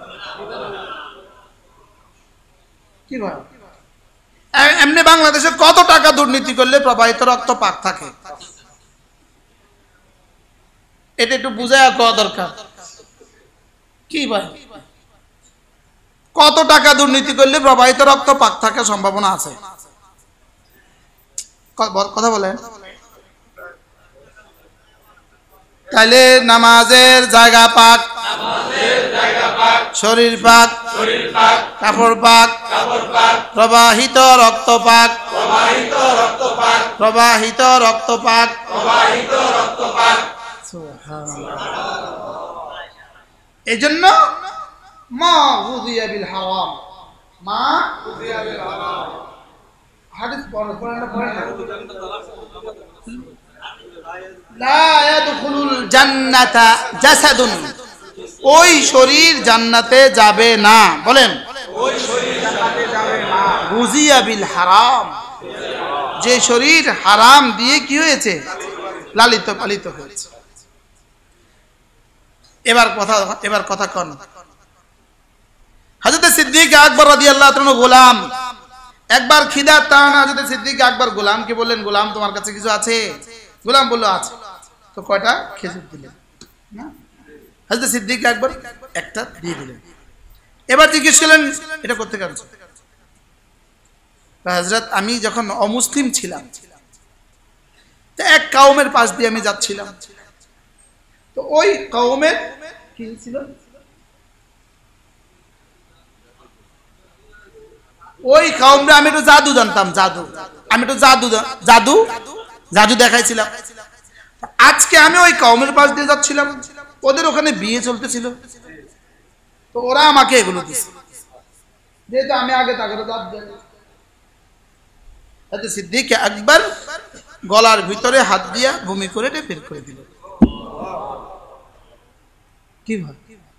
কি ভাই, এমনি বাংলাদেশে কত টাকা দুর্নীতি করলে প্রবাহিত রক্ত পাক থাকে? এটা একটু বুঝায় করা দরকার। কি ভাই, কত টাকা দুর্নীতি করলে প্রবাহিত রক্ত পাক থাকার সম্ভাবনা আছে? কথা বলেন। তাইলে নামাজের জায়গা পাক, শরীর পাক, কাপড় পাক, প্রবাহিত রক্ত পাক, প্রবাহিত রক্ত পাক। এই জন্য মা গুযিয়া বিল হারাম, মা গুযিয়া বিল হারাম। হাদিস পড়ো, পড়েন না, পড়েন না। লা ইয়াদখুলুল জান্নাতা জাসাদুন, ওই শরীর জান্নাতে যাবে না। বলেন, ওই শরীর জান্নাতে যাবে না। গুযিয়া বিল হারাম, যে শরীর হারাম দিয়ে কি হয়েছে? লালিত পালিত হয়েছে। এবার কথা এবার কথা কোন হযরত সিদ্দিক আকবর রাদিয়াল্লাহু তাআলা গোলাম, একবার খিদার টান হযরত সিদ্দিক আকবর গোলামকে বললেন, গোলাম তোমার কাছে কিছু আছে? গোলাম বলল আছে। তো কয়টা খেজুর দিলেন না? হযরত সিদ্দিক আকবর একটা দিয়ে দিলেন। এবার জিজ্ঞেস করলেন, এটা করতে কেন? হযরত আমি যখন অমুসলিম ছিলাম, তো এক কওমের পাশ দিয়ে আমি যাচ্ছিলাম, তো ওই কওমের কি ছিল? ওই কওমরা আমি একটু জাদু জানতাম, জাদু আমি একটু জাদু জাদু জাদু দেখাইছিলাম। আজকে আমি ওই কওমের পাশ দিয়ে যাচ্ছিলাম, ওদের ওখানে বিয়ে চলতেছিল, তো ওরা আমাকে এগুলো দিচ্ছে, যেহেতু আমি আগে তাকে জাদু জানি। হযরত সিদ্দিক আকবর গলার ভিতরে হাত দিয়া বমি করে বের করে দিল। কি ভাই?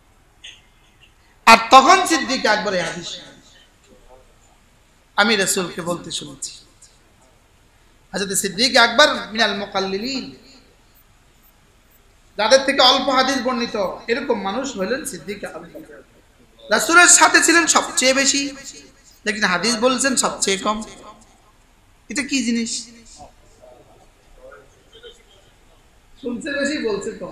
আর তখন সিদ্দিক আকবর এই হাদিস আমি রাসূলকে বলতে শুনেছি। হযরত সিদ্দিক আকবর মিনাল মুকাল্লিলিন, যাদের থেকে অল্প হাদিস বর্ণিত, এরকম মানুষ হলেন সিদ্দিক আকবর। রাসূলের সাথে ছিলেন সবচেয়ে বেশি, লেকিন হাদিস বলছেন সবচেয়ে কম। এটা কি জিনিস? শুনছে বেশি, বলছে কম।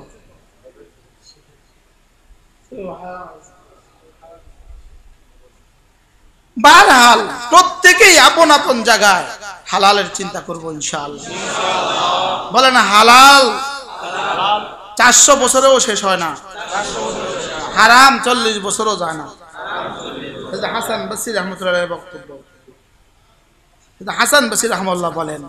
বারহাল প্রত্যেকেই আপন আপন জায়গায় হালালের চিন্তা করবো ইনশাআল্লাহ। বলে না হালাল চারশো বছরেও শেষ হয় না, হারাম চল্লিশ বছরও যায় না। হাসান বসরি রহমতুল্লাহ বক্তব্য। হাসান বসরি রহমতুল্লাহ বলেন,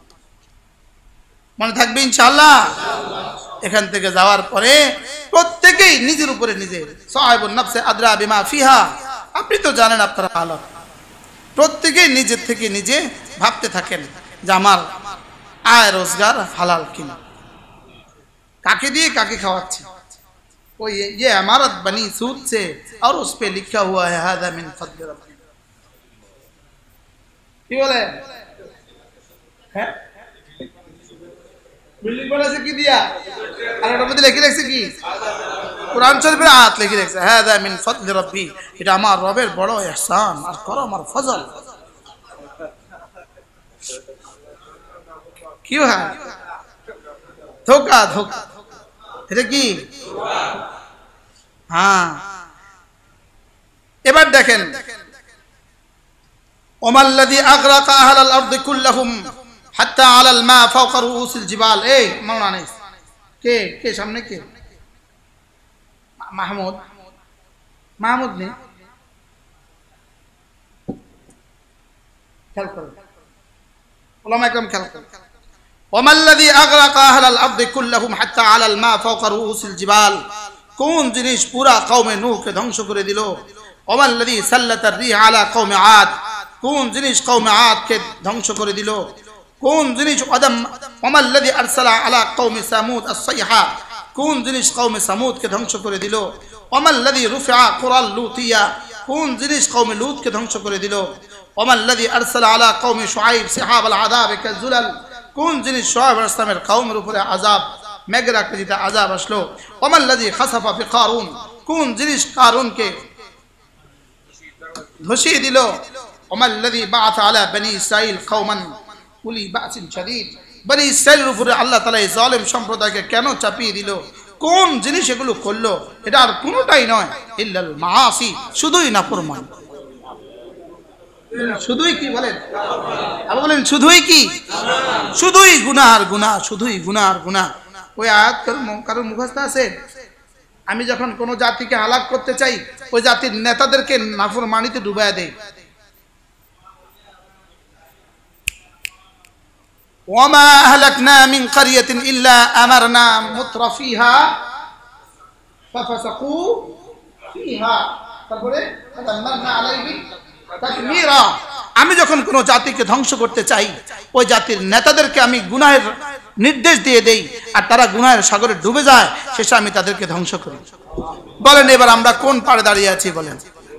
মনে থাকবে ইনশাআল্লাহ। এখান থেকে যাওয়ার পরে প্রত্যেকেই নিজের উপরে নিজে, সাহিবুন নফসে আদরা বিমা ফিহা, আপনি তো জানেন আপনারা ভালো, প্রত্যেকেই নিজের থেকে নিজে ভাবতে থাকেন যে আমার আয় রোজগার হালাল কিনা, কাকে দিয়ে কাকে খাওয়াচ্ছে। ওই ये इमारत बनी सूद से और उस पे लिखा हुआ है हादा मिन फضل रब्बी। কি বলে? হ্যাঁ, বিল্ডিং বানাছে কি দিয়া? আর ওটার মধ্যে লিখে রাখছে কি? কুরআন শরীফের আয়াত লিখে রাখছে হাদা মিন ফضل রব্বি, এটা আমার রবের বড় ইহসান আর করম আর ফজল। কি হয়? ধোকা ধোকা, এটা কি? হ্যাঁ। এবার দেখেন, ওমাল্লাযী আগরাকা আহলাল আরদি কুল্লাহুম হাত্তা আলাল মা ফাওকা রুউসিল জিবাল। এই মাওলানা কে কে সামনে কে? মাহমুদ মাহমুদ নেই, খেয়াল করুন ওলামা একরাম, খেয়াল করুন। ওমাল্লাযী আগরাকা আহলাল আরদি কুল্লাহুম হাত্তা আলাল মা ফাওকা রুউসিল জিবাল, কোন জিনিস পুরা কওমে নূহকে ধ্বংস করে দিল? ওমাল্লাযী সাল্লাতার রিহ আলা কওমে আদ, কোন জিনিস কওমে আদকে ধ্বংস করে দিল? কোন জিনিস আদম ওমাল্লাযী আরসালা আলা কওমে সামুদ আস-সাইহা, কোন জিনিস কওমে সামুদকে ধ্বংস করে দিল? ওমাল্লাযী রুফিআ কুরাল লুতিয়া, কোন জিনিস কওমে লুতকে ধ্বংস করে দিল? ওমাল্লাযী আরসালা আলা কওমে শুআইব সিহাব আল আযাব কাযুলাল, কোন জিনিস শুআইব আলাইহিস সালামের কওমের উপরে আযাব মেঘের আকৃতিতে আযাব আসলো? ওমাল্লাযী খাসাফা ফি কারুন, কোন জিনিস কারুনকে ধসিয়ে দিল? ওমাল্লাযী বাআথা আলা বনি ইসরাঈল কওমান উলি বাসিন শাদীদ, বনি ইসরাঈলের উপরে আল্লাহ তাআলা এই জালেম সম্প্রদায়কে কেন চাপিয়ে দিল? কোন জিনিস এগুলো করলো, এটা আর কোনোটাই নয় ইল্লাল মাআসি, শুধুই নাফরমান। শুধুই কি বলেন, আবার বলেন শুধুই কি, শুধুই গুনাহ আর গুনাহ, শুধুই গুনাহ আর গুনাহ। ওই আয়াত কারোর মুখস্থ আছে? আমি যখন কোনো জাতিকে হালাক করতে চাই, ওই জাতির নেতাদেরকে নাফরমানিতে ডুবাইয়া দেই। ওয়ামা আহলাকনা মিন ক্বরিয়াতিন ইল্লা আমারনা মুতরাফিহা ফাফাসাকু ফিহা, তারপরে ফাদাম্মারনা আলাইহিম তাদমীরা। আমি যখন কোনো জাতিকে ধ্বংস করতে চাই, ওই জাতির নেতাদেরকে আমি গুনাহের নির্দেশ দিয়ে দেই, আর তারা গুনাহের সাগরে ডুবে যায়, শেষে আমি তাদেরকে ধ্বংস করি। বলেন এবার আমরা কোন পাড়ে দাঁড়িয়ে আছি বলেন?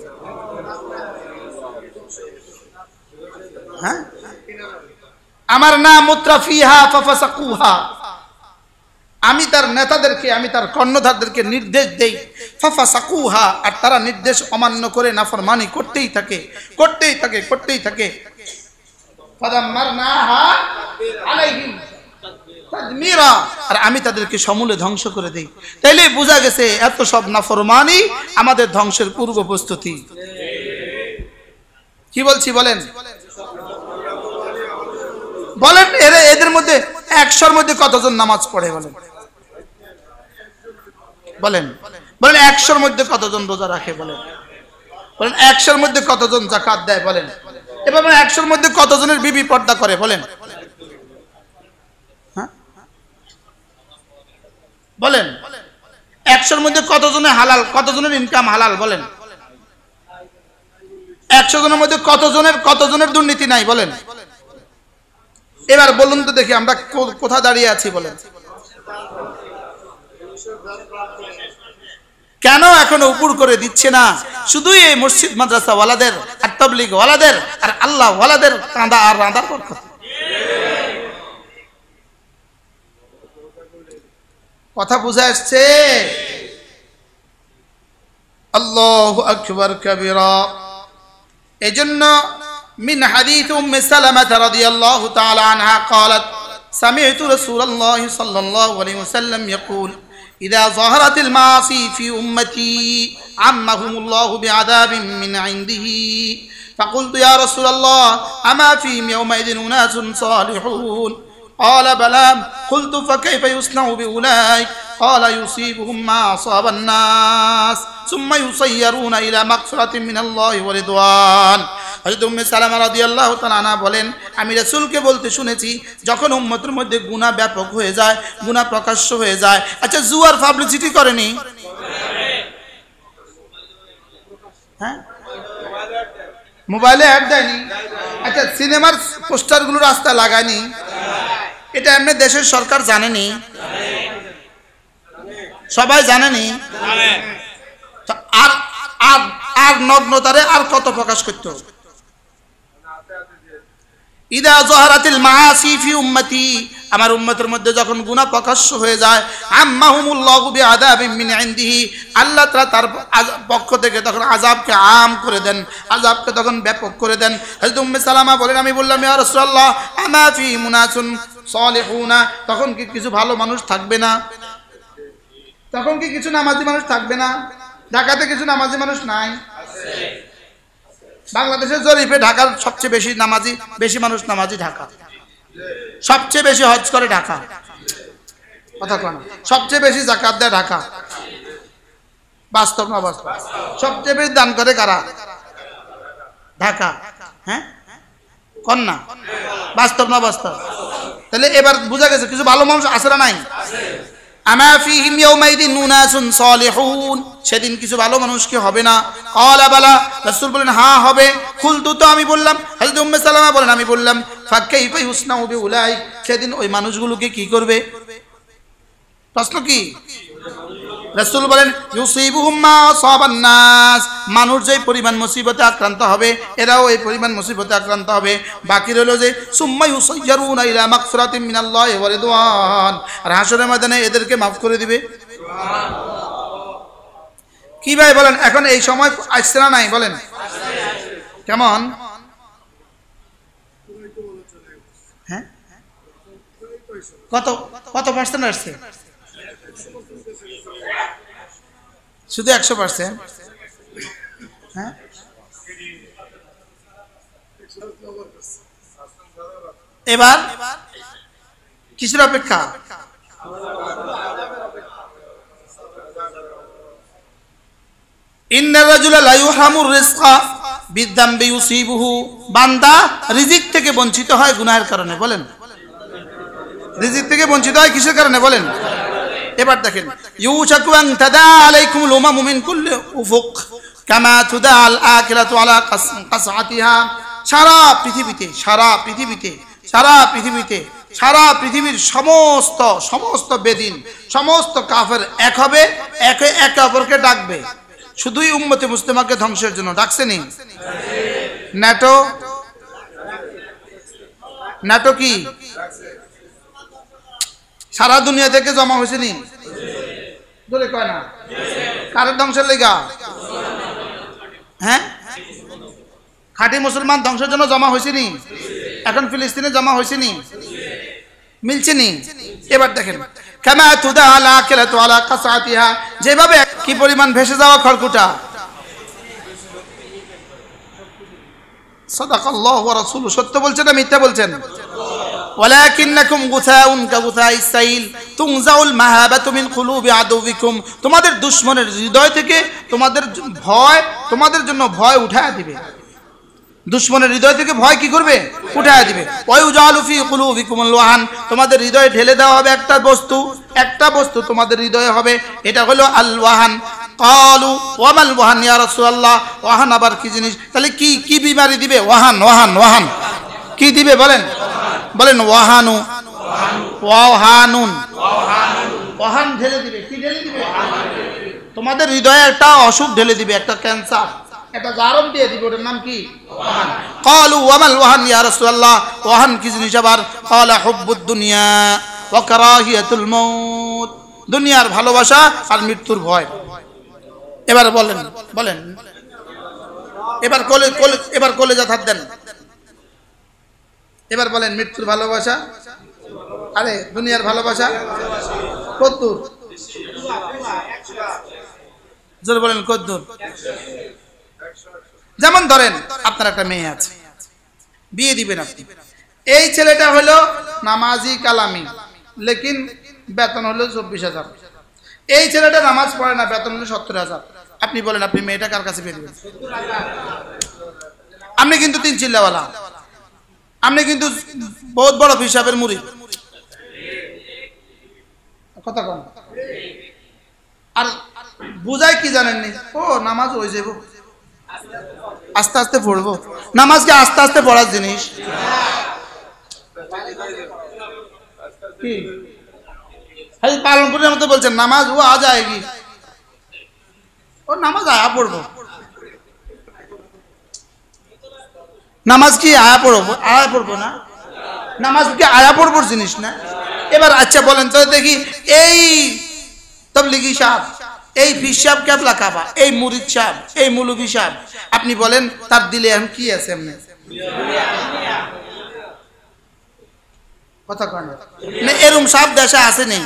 হ্যাঁ, আমার নাম মুতরাফিহা ফাফাসাকুহা, আমি তার নেতাদেরকে, আমি তার কর্ণধারদেরকে নির্দেশ দেই, ফাফাসাকুহা, আর তারা নির্দেশ অমান্য করে নাফরমানি করতেই থাকে, করতেই থাকে, করতেই থাকে। ফাদাম্মারনাহা আলাইহিম তাদমীরা, আর আমি তাদেরকে সমূলে ধ্বংস করে দেই। তাইলে বোঝা গেছে এত সব নাফরমানি আমাদের ধ্বংসের পূর্ব প্রস্তুতি। কি বলছি বলেন? বলেন এরা, এদের মধ্যে একশোর মধ্যে কতজন নামাজ পড়ে বলেন? বলেন বলেন একশোর মধ্যে কতজন রোজা রাখে বলেন? বলেন একশোর মধ্যে কতজন যাকাত দেয় বলেন? এবার একশোর মধ্যে কতজনের বিবি পর্দা করে বলেন? হ্যাঁ বলেন একশোর মধ্যে কতজনের হালাল, কতজনের ইনকাম হালাল বলেন? একশো জনের মধ্যে কতজনের কতজনের দুর্নীতি নাই বলেন? এবার বলুন তো দেখি আমরা কোথায় দাঁড়িয়ে আছি বলেন? কেন এখনো উপর করে দিচ্ছে না? শুধুই এই মসজিদ মাদ্রাসা ওয়ালাদের আর তাবলীগ ওয়ালাদের আর আল্লাহ ওয়ালাদের কাঁদা আর রাঁদার কথা। কথা বুঝা আসছে? আল্লাহু আকবার কাবীরা। এজন্য মিন হাদিস উম্মে সালামা রাদিয়াল্লাহু তাআলা আনহা قالت سمعت رسول الله صلى الله عليه وسلم يقول إذا ظهرت المعاصي في أمتي عمهم الله بعذاب من عنده فقلت يا رسول الله أما فيهم يومئذ أناس صالحون قال بلى قلت فكيف يصنع بأولئك قال يصيبهم ما أصاب الناس ثم يصيرون إلى مغفرة من الله ورضوان। হযরত উম্মে সালামা রাদিয়াল্লাহু তাআলা আনহা বলেন, আমি রাসূলকে বলতে শুনেছি যখন উম্মতের মধ্যে গুনাহ ব্যাপক হয়ে যায়, গুনাহ প্রকাশ্য হয়ে যায়। আচ্ছা জুয়ার পাবলিসিটি করেনি? হ্যাঁ, মোবাইলে অ্যাড দেয়নি? আচ্ছা সিনেমার পোস্টারগুলো রাস্তায় লাগায়নি? এটা এমনি দেশের সরকার জানেনি? সবাই জানেনি? আর আর আর নগ্নতারে আর কত প্রকাশ করতে হবে? ইদা যহারাতিল মাআসি ফি উম্মতি, আমার উম্মতের মধ্যে যখন গুনাহ প্রকাশ্য হয়ে যায়, আম্মাহুমুল্লাহু বিআযাবিন মিন ইনদিহি, আল্লাহ তাআলা তার পক্ষ থেকে তখন আযাবকে আম করে দেন, আযাবকে তখন ব্যাপক করে দেন। হযরত উম্মে সালামা বলেন, আমি বললাম ইয়া রাসূলুল্লাহ আমা ফি মুনাসুন সালিহুনা, তখন কি কিছু ভালো মানুষ থাকবে না? তখন কি কিছু নামাজি মানুষ থাকবে না? ঢাকাতে কিছু নামাজি মানুষ নাই? বাংলাদেশের জরিপে ঢাকার সবচেয়ে বেশি নামাজি, বেশি মানুষ নামাজি ঢাকা, সবচেয়ে বেশি হজ করে ঢাকা, কথা কয় না, সবচেয়ে বেশি যাকাত দেয় ঢাকা। বাস্তব না বাস্তব? সবচেয়ে বেশি দান করে কারা? ঢাকা। হ্যাঁ কন না, বাস্তব না বাস্তব? তাহলে এবার বোঝা গেছে কিছু ভালো মানুষ আছে না নাই? আমা ফীহিম ইয়াউমাইদিন উনাসুন সালিহুন, সেদিন কিছু ভালো মানুষ কি হবে না? ক্বালা বালা, রাসূল বলেন হ্যাঁ হবে। কুলতু, তো আমি বললাম। হযরত উম্মে সালামা বলেন, আমি বললাম ফাকাইফা ইউসনাউ বিউলাইক, সেদিন ওই মানুষগুলোকে কি করবে? প্রশ্ন কি? রাসূল বলেন ইউসিবুহুম মা আসাবান নাস, মানুষ যে পরিমাণ মুসিবতে আক্রান্ত হবে এরাও এই পরিমাণ মুসিবতে আক্রান্ত হবে। বাকি রইল যে সুম্মা ইউসাইয়ারুনা ইলা মাগফিরাতিন মিনাল্লাহি ওয়া রিদওয়ান, আর হাশরের ময়দানে এদেরকে মাফ করে দিবে। কি ভাই বলেন, এখন এই সময় আসছে না নাই বলেন? কেমন? হ্যাঁ কত কত পার্সেন্ট আসছে? শুধু একশো পার্সেন্ট। হ্যাঁ, এবার কিসের অপেক্ষা? ইন্নার রাজুলা লা ইউহামুর রিজকা বিযামবি ইউসিবুহু, বান্দা রিজিক থেকে বঞ্চিত হয় গুনাহের কারণে। বলেন, রিজিক থেকে বঞ্চিত হয় কিসের কারণে বলেন? এবার দেখেন, ইউশাকু আন তাদা আলাইকুমুল উমামু মিন কুল্লি উফুক কামা তুদা আল আখিরাতু আলা কাসআতিহা। সারা পৃথিবীতে সারা পৃথিবীতে সারা পৃথিবীতে সারা পৃথিবীর সমস্ত সমস্ত বেদিন সমস্ত কাফের এক হবে, একে একে অপরকে ডাকবে, শুধুই উম্মতে মুসলিমাকে ধ্বংসের জন্য ডাকছে নি। ন্যাটো ন্যাটো কি সারা দুনিয়া থেকে জমা হয়েছে নি? বলে কয় না, কারের ধ্বংসের লেগা? হ্যাঁ, খাঁটি মুসলমান ধ্বংসের জন্য জমা হয়েছে নি? এখন ফিলিস্তিনে জমা হয়েছে নি? মিলছে নি? এবার দেখেন, কামা তুদা আল আখিরাতু আলা কাসআতিহা, যেভাবে কি পরিমাণ ভেসে যাওয়া খড়কুটা। সাদাকাল্লাহু ওয়া রাসূলুহু, সত্য বলছেন না মিথ্যা বলছেন? ওয়ালাকিন্নাকুম গুসাউন কাগুসাইস সাইল তুনজাউল মাহাবাতু মিন কুলুবি আদুবিকুম, তোমাদের দুশমনের হৃদয় থেকে তোমাদের ভয়, তোমাদের জন্য ভয় উঠায়া দিবে। দুশমনের হৃদয় থেকে ভয় কি করবে? উঠায়া দিবে। ওয়ায়ুজালু ফি কুলুবিকুমুল ওয়াহান, তোমাদের হৃদয়ে ঢেলে দেওয়া হবে একটা বস্তু, একটা বস্তু তোমাদের হৃদয়ে হবে, এটা হলো আল ওয়াহান। ক্বালু ওয়া মাল ওয়াহান ইয়া রাসূলুল্লাহ, ওয়াহান আবার কি জিনিস? তাহলে কি কি বিমারি দিবে? ওয়াহান ওয়াহান ওয়াহান কি দিবে বলেন? বলেন ওয়াহানু ওয়াহানুন, ওয়াহান ঢেলে দিবে। কি ঢেলে দিবে? তোমাদের হৃদয়ে একটা অসুখ ঢেলে দিবে, একটা ক্যান্সার, একটা জারম দিয়ে দিবে, ওটার নাম কি? ওয়াহান। ক্বালু ওয়া মাল ওয়াহান ইয়া রাসূলুল্লাহ, ওয়াহান কি জিনিস আবার? ক্বালা হুব্বুদ দুনিয়া ওয়া কারাহিয়াতুল মাউত, দুনিয়ার ভালোবাসা আর মৃত্যুর ভয়। এবার বলেন বলেন এবার কোলে কোলে এবার কলেজা হাত দেন। এবার বলেন, মৃত্যুর ভালোবাসা, আরে দুনিয়ার ভালোবাসা কদ্দুর? জোরে বলেন কদ্দুর? যেমন ধরেন আপনার একটা মেয়ে আছে, বিয়ে দিবেন আপনি, এই ছেলেটা হলো নামাজি কালামি, লেকিন বেতন হলো চব্বিশ হাজার। এই ছেলেটা নামাজ পড়ে না, বেতন হলো সত্তর হাজার। আপনি বলেন আপনি মেয়েটা কার কাছে বিয়ে দিবেন? আপনি কিন্তু তিন চিল্লাওয়ালা, আপনি কিন্তু বহুত বড় হিসাবের মুড়ি, কথা কন। আর বুঝাই কি জানেননি? ও নামাজ হয়ে যাব, আস্তে আস্তে পড়বো। নামাজকে আস্তে আস্তে পড়ার জিনিস কি? পালনপুরের মতো বলছেন নামাজ ও আ যায়গি, ও নামাজ আয়া পড়বো। নামাজ কি আয়া পড়বো? আয়া পড়বো না, নামাজ কি আয়া পড়বোর জিনিস না। এবার আচ্ছা বলেন তো দেখি, এই তাবলিগি সাহেব, এই পীর সাহেব কেবলা কাবা, এই মুরিদ সাহেব, এই মৌলভী সাহেব, আপনি বলেন তার দিলে এখন কি আছে? এমনি কথা কয় না, এরম সাহেব দেশে আছে নেই?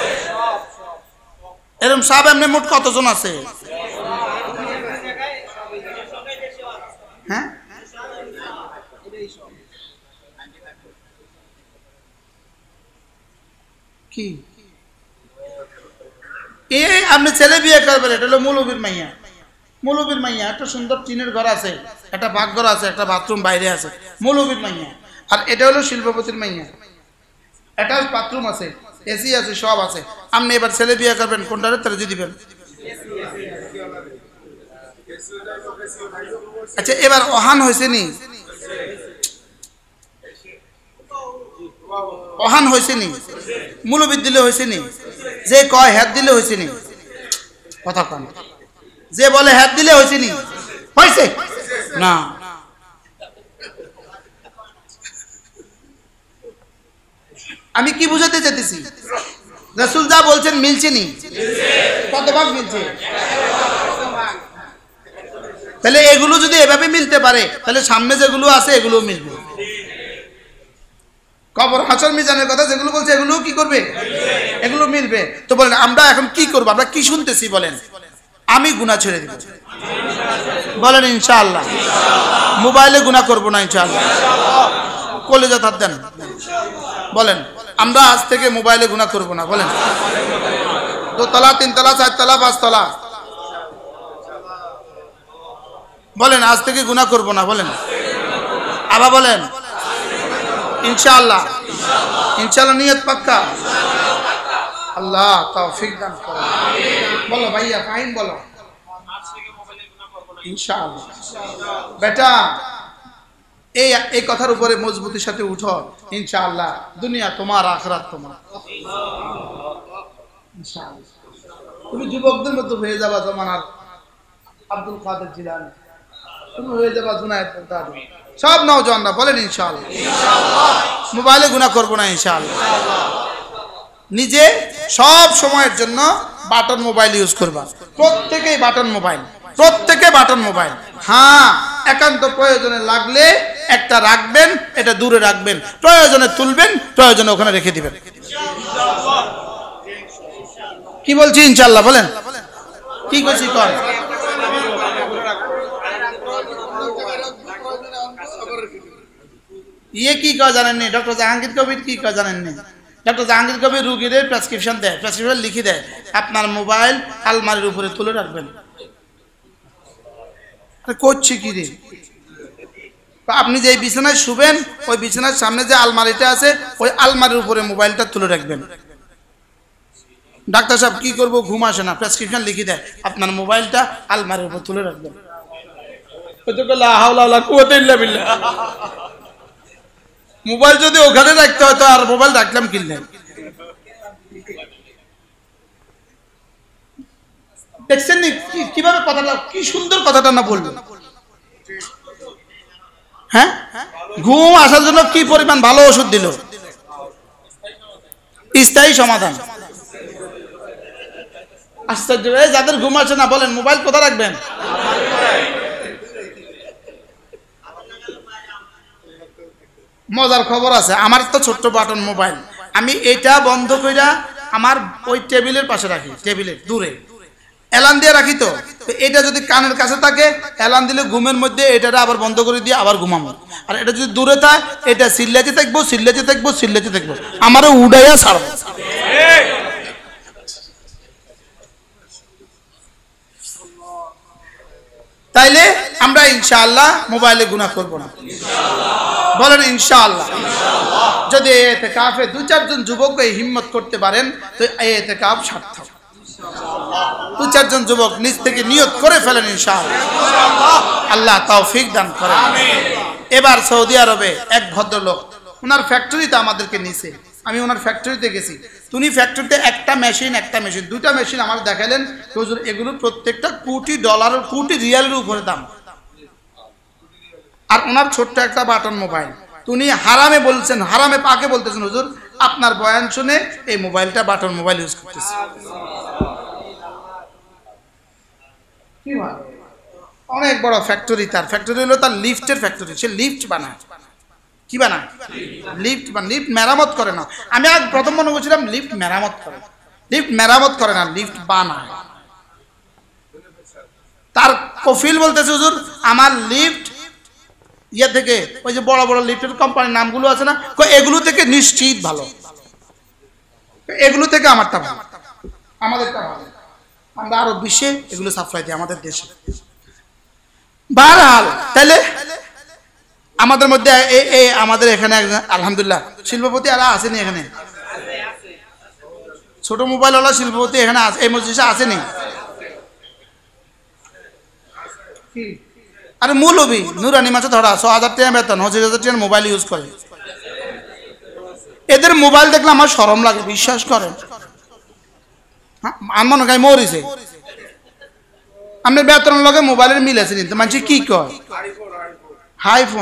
এরম সাহেব এমনি মোট কতজন আছে? হ্যাঁ, কি এই আপনি ছেলে বিয়ে করবেন, এটা হলো মৌলবীর মাইয়া, মৌলবীর মাইয়া, একটা সুন্দর টিনের ঘর আছে, একটা পাকঘর আছে, একটা বাথরুম বাইরে আছে, মৌলবীর মাইয়া। আর এটা হলো শিল্পপতির মাইয়া, একটা বাথরুম আছে, এসি আছে, সব আছে। আপনি এবার ছেলে বিয়ে করবেন, কোনটারে তেরোজি দিবেন? আচ্ছা এবার ওহান হয়েছে নি? ওহান হয়েছে নি? মৌলবীর দিলে হয়েছে নি? যে কয় হ্যাঁ দিলে হয়েছে নি? কথা কন। যে বলে হ্যাঁ দিলে হয়েছে নি? হয়েছে না। আমি কি বুঝাতে চাইতেছি? রাসূল যা বলছেন মিলছে নি? কত ভাগ মিলছে? তাহলে এগুলো যদি এভাবে মিলতে পারে, তাহলে সামনে যেগুলো আছে এগুলো মিলবে। কবর হাসর মিজানের কথা যেগুলো বলছে এগুলো কি করবে, এগুলো মিলবে। তো বলেন আমরা এখন কি করব, আমরা কি শুনতেছি বলেন? আমি গুনাহ ছেড়ে দিব, বলেন ইনশাআল্লাহ। মোবাইলে গুনাহ করব না ইনশাআল্লাহ। কলেজে হাত দেন, বলেন আমরা আজ থেকে মোবাইলে গুনাহ করব না, বলেন। দোতলা, তিনতলা, চারতলা, পাঁচতলা, বলেন আজ থেকে গুনাহ করব না, বলেন। আবার বলেন ইনশাআল্লাহ। ইনশাআল্লাহ নিয়ত পাক্কা। আল্লাহ তৌফিক দান করুন। বলো ভাইয়া ফাইন বলো ইনশাআল্লাহ। বেটা এই এই কথার উপরে মজবুতির সাথে উঠো ইনশাআল্লাহ। দুনিয়া তোমার, আখিরাত তোমার ইনশাআল্লাহ। তুমি যুবকদের মতো হয়ে যাবা জমানার আব্দুল কাদের জিলানী, তুমি হয়ে যাবা জুনায়েদ বাগদাদী, সব নওজওয়ানরা বলেন ইনশাআল্লাহ। মোবাইলে গুনাহ করব না ইনশাআল্লাহ। নিজে সব সময়ের জন্য বাটন মোবাইল ইউজ করবা, প্রত্যেকেই বাটন মোবাইল, প্রত্যেকে বাটন মোবাইল। হ্যাঁ একান্ত প্রয়োজনে লাগলে একটা রাখবেন, এটা দূরে রাখবেন, প্রয়োজনে তুলবেন, প্রয়োজনে ওখানে রেখে দিবেন। কি বলছি ইনশাআল্লাহ, বলেন কি করছি কর। ইয়ে কি কয় জানেননি, ডক্টর জাহাঙ্গীর কবির কি কয় জানেননি? ডক্টর জাহাঙ্গীর কবির রুগীদের প্রেসক্রিপশন দেয়, প্রেসক্রিপশন লিখে দেয় আপনার মোবাইল আলমারির উপরে তুলে রাখবেন। করছি কি রে, আপনি যে বিছানায় শুবেন ওই বিছানার সামনে যে আলমারিটা আছে ওই আলমারির উপরে মোবাইলটা তুলে রাখবেন। ডাক্তার সাহেব কি করবো, ঘুম আসে না, প্রেসক্রিপশন লিখে দেয় আপনার মোবাইলটা আলমারির উপর তুলে রাখবেন। মোবাইল যদি ওখানে রাখতে হয় তো আর মোবাইল রাখলাম কিনলে। দেখছেন নি কিভাবে কথাটা, কি সুন্দর কথাটা না বললো। হ্যাঁ ঘুম আসার জন্য কি পরিমাণ ভালো ওষুধ দিল, স্থায়ী সমাধান। আশ্চর্য, যাদের ঘুম আসে না বলেন মোবাইল কোথায় রাখবেন? মজার খবর আছে, আমার তো ছোট্ট বাটন মোবাইল, আমি এটা বন্ধ কইরা আমার ওই টেবিলের পাশে রাখি, টেবিলের দূরে অ্যালার্ম দিয়ে রাখি। তো এটা যদি কানের কাছে থাকে অ্যালার্ম দিলে ঘুমের মধ্যে এটা আবার বন্ধ করে দিয়ে আবার ঘুমাবো। আর এটা যদি দূরে থাকে এটা সিল্লাতে থাকবো, সিল্লাতে থাকবো, সিল্লাতে থাকবো, আমারও উড়াইয়া ছাড়বো। তাইলে আমরা ইনশাআল্লাহ মোবাইলে গুনাহ করব না, বলেন ইনশাআল্লাহ। যদি ইতিকাফে দুই চারজন যুবক এই হিম্মত করতে পারেন তো এই ইতিকাফ সার্থক। দুই চারজন যুবক নিজ থেকে নিয়ত করে ফেলেন ইনশাআল্লাহ, আল্লাহ তৌফিক দান করেন। এবার সৌদি আরবে এক ভদ্রলোক ওনার ফ্যাক্টরিতে আমাদেরকে নিছে, আমি ওনার ফ্যাক্টরিতে গেছি। উনি ফ্যাক্টরিতে একটা মেশিন একটা মেশিন দুইটা মেশিন আমার দেখালেন, হুজুর এগুলো প্রত্যেকটা কোটি ডলার কোটি রিয়ালের উপরে দাম। আর ওনার ছোট্ট একটা বাটন মোবাইল, উনি হারামে বলছেন, হারামে পাকে বলতেছেন হুজুর আপনার বয়ান শুনে এই মোবাইলটা বাটন মোবাইল ইউজ করতেছে। অনেক বড় ফ্যাক্টরি, তার ফ্যাক্টরি হলো তার লিফটের ফ্যাক্টরি, সে লিফট বানায়। কি বানায়? লিফট বা লিফট মেরামত করে না। আমি আজ প্রথম মনে করছিলাম লিফট মেরামত করে, লিফট মেরামত করে না, লিফট বানায়। তার কফিল বলতেছে হুজুর আমার লিফট ইয়ে থেকে, ওই যে বড় বড় লিফটের কোম্পানির নামগুলো আছে না, এগুলো থেকে নিশ্চিত ভালো, এগুলো থেকে আমারটা ভালো, আমাদেরটা ভালো, আমরা আরো বিশ্বে এগুলো সাপ্লাই দিই আমাদের দেশে। বারহাল তাহলে আমাদের মধ্যে আমাদের এখানে আলহামদুলিল্লাহ শিল্পপতি আর আসেনি, এখানে ছোট মোবাইল ওলা শিল্পপতি এখানে এই মসজিদে আসেনি। আরে মৌলবী নুরানি মাসে ধরা ছ হাজার টাকা বেতন, পঁচিশ হাজার টাকার মোবাইল ইউজ করে। এদের মোবাইল দেখলে আমার শরম লাগে, বিশ্বাস করেন। আমার মনে হয় মরিছে, আপনার বেতনের লগে মোবাইলের মিল আছে কিন্তু মানুষ কি কয় হাই ফোন।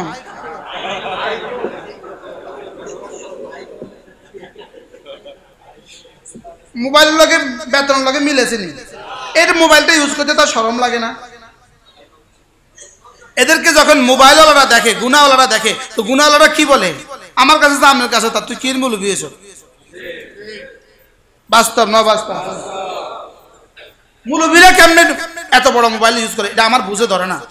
মোবাইলের লগে বেতনের লগে মিল আছে নি, এর মোবাইলটা ইউজ করতে তার শরম লাগে না? এদেরকে যখন মোবাইলওয়ালারা দেখে, গুনাওয়ালারা দেখে, তো গুনাওয়ালারা কি বলে আমার কাছে যা আমার কাছে তা তুই কির মৌলবি এসব বাস্তব না বাস্তব মৌলবীরা কেমনে এত বড় মোবাইল ইউজ করে এটা আমার বুঝে ধরে না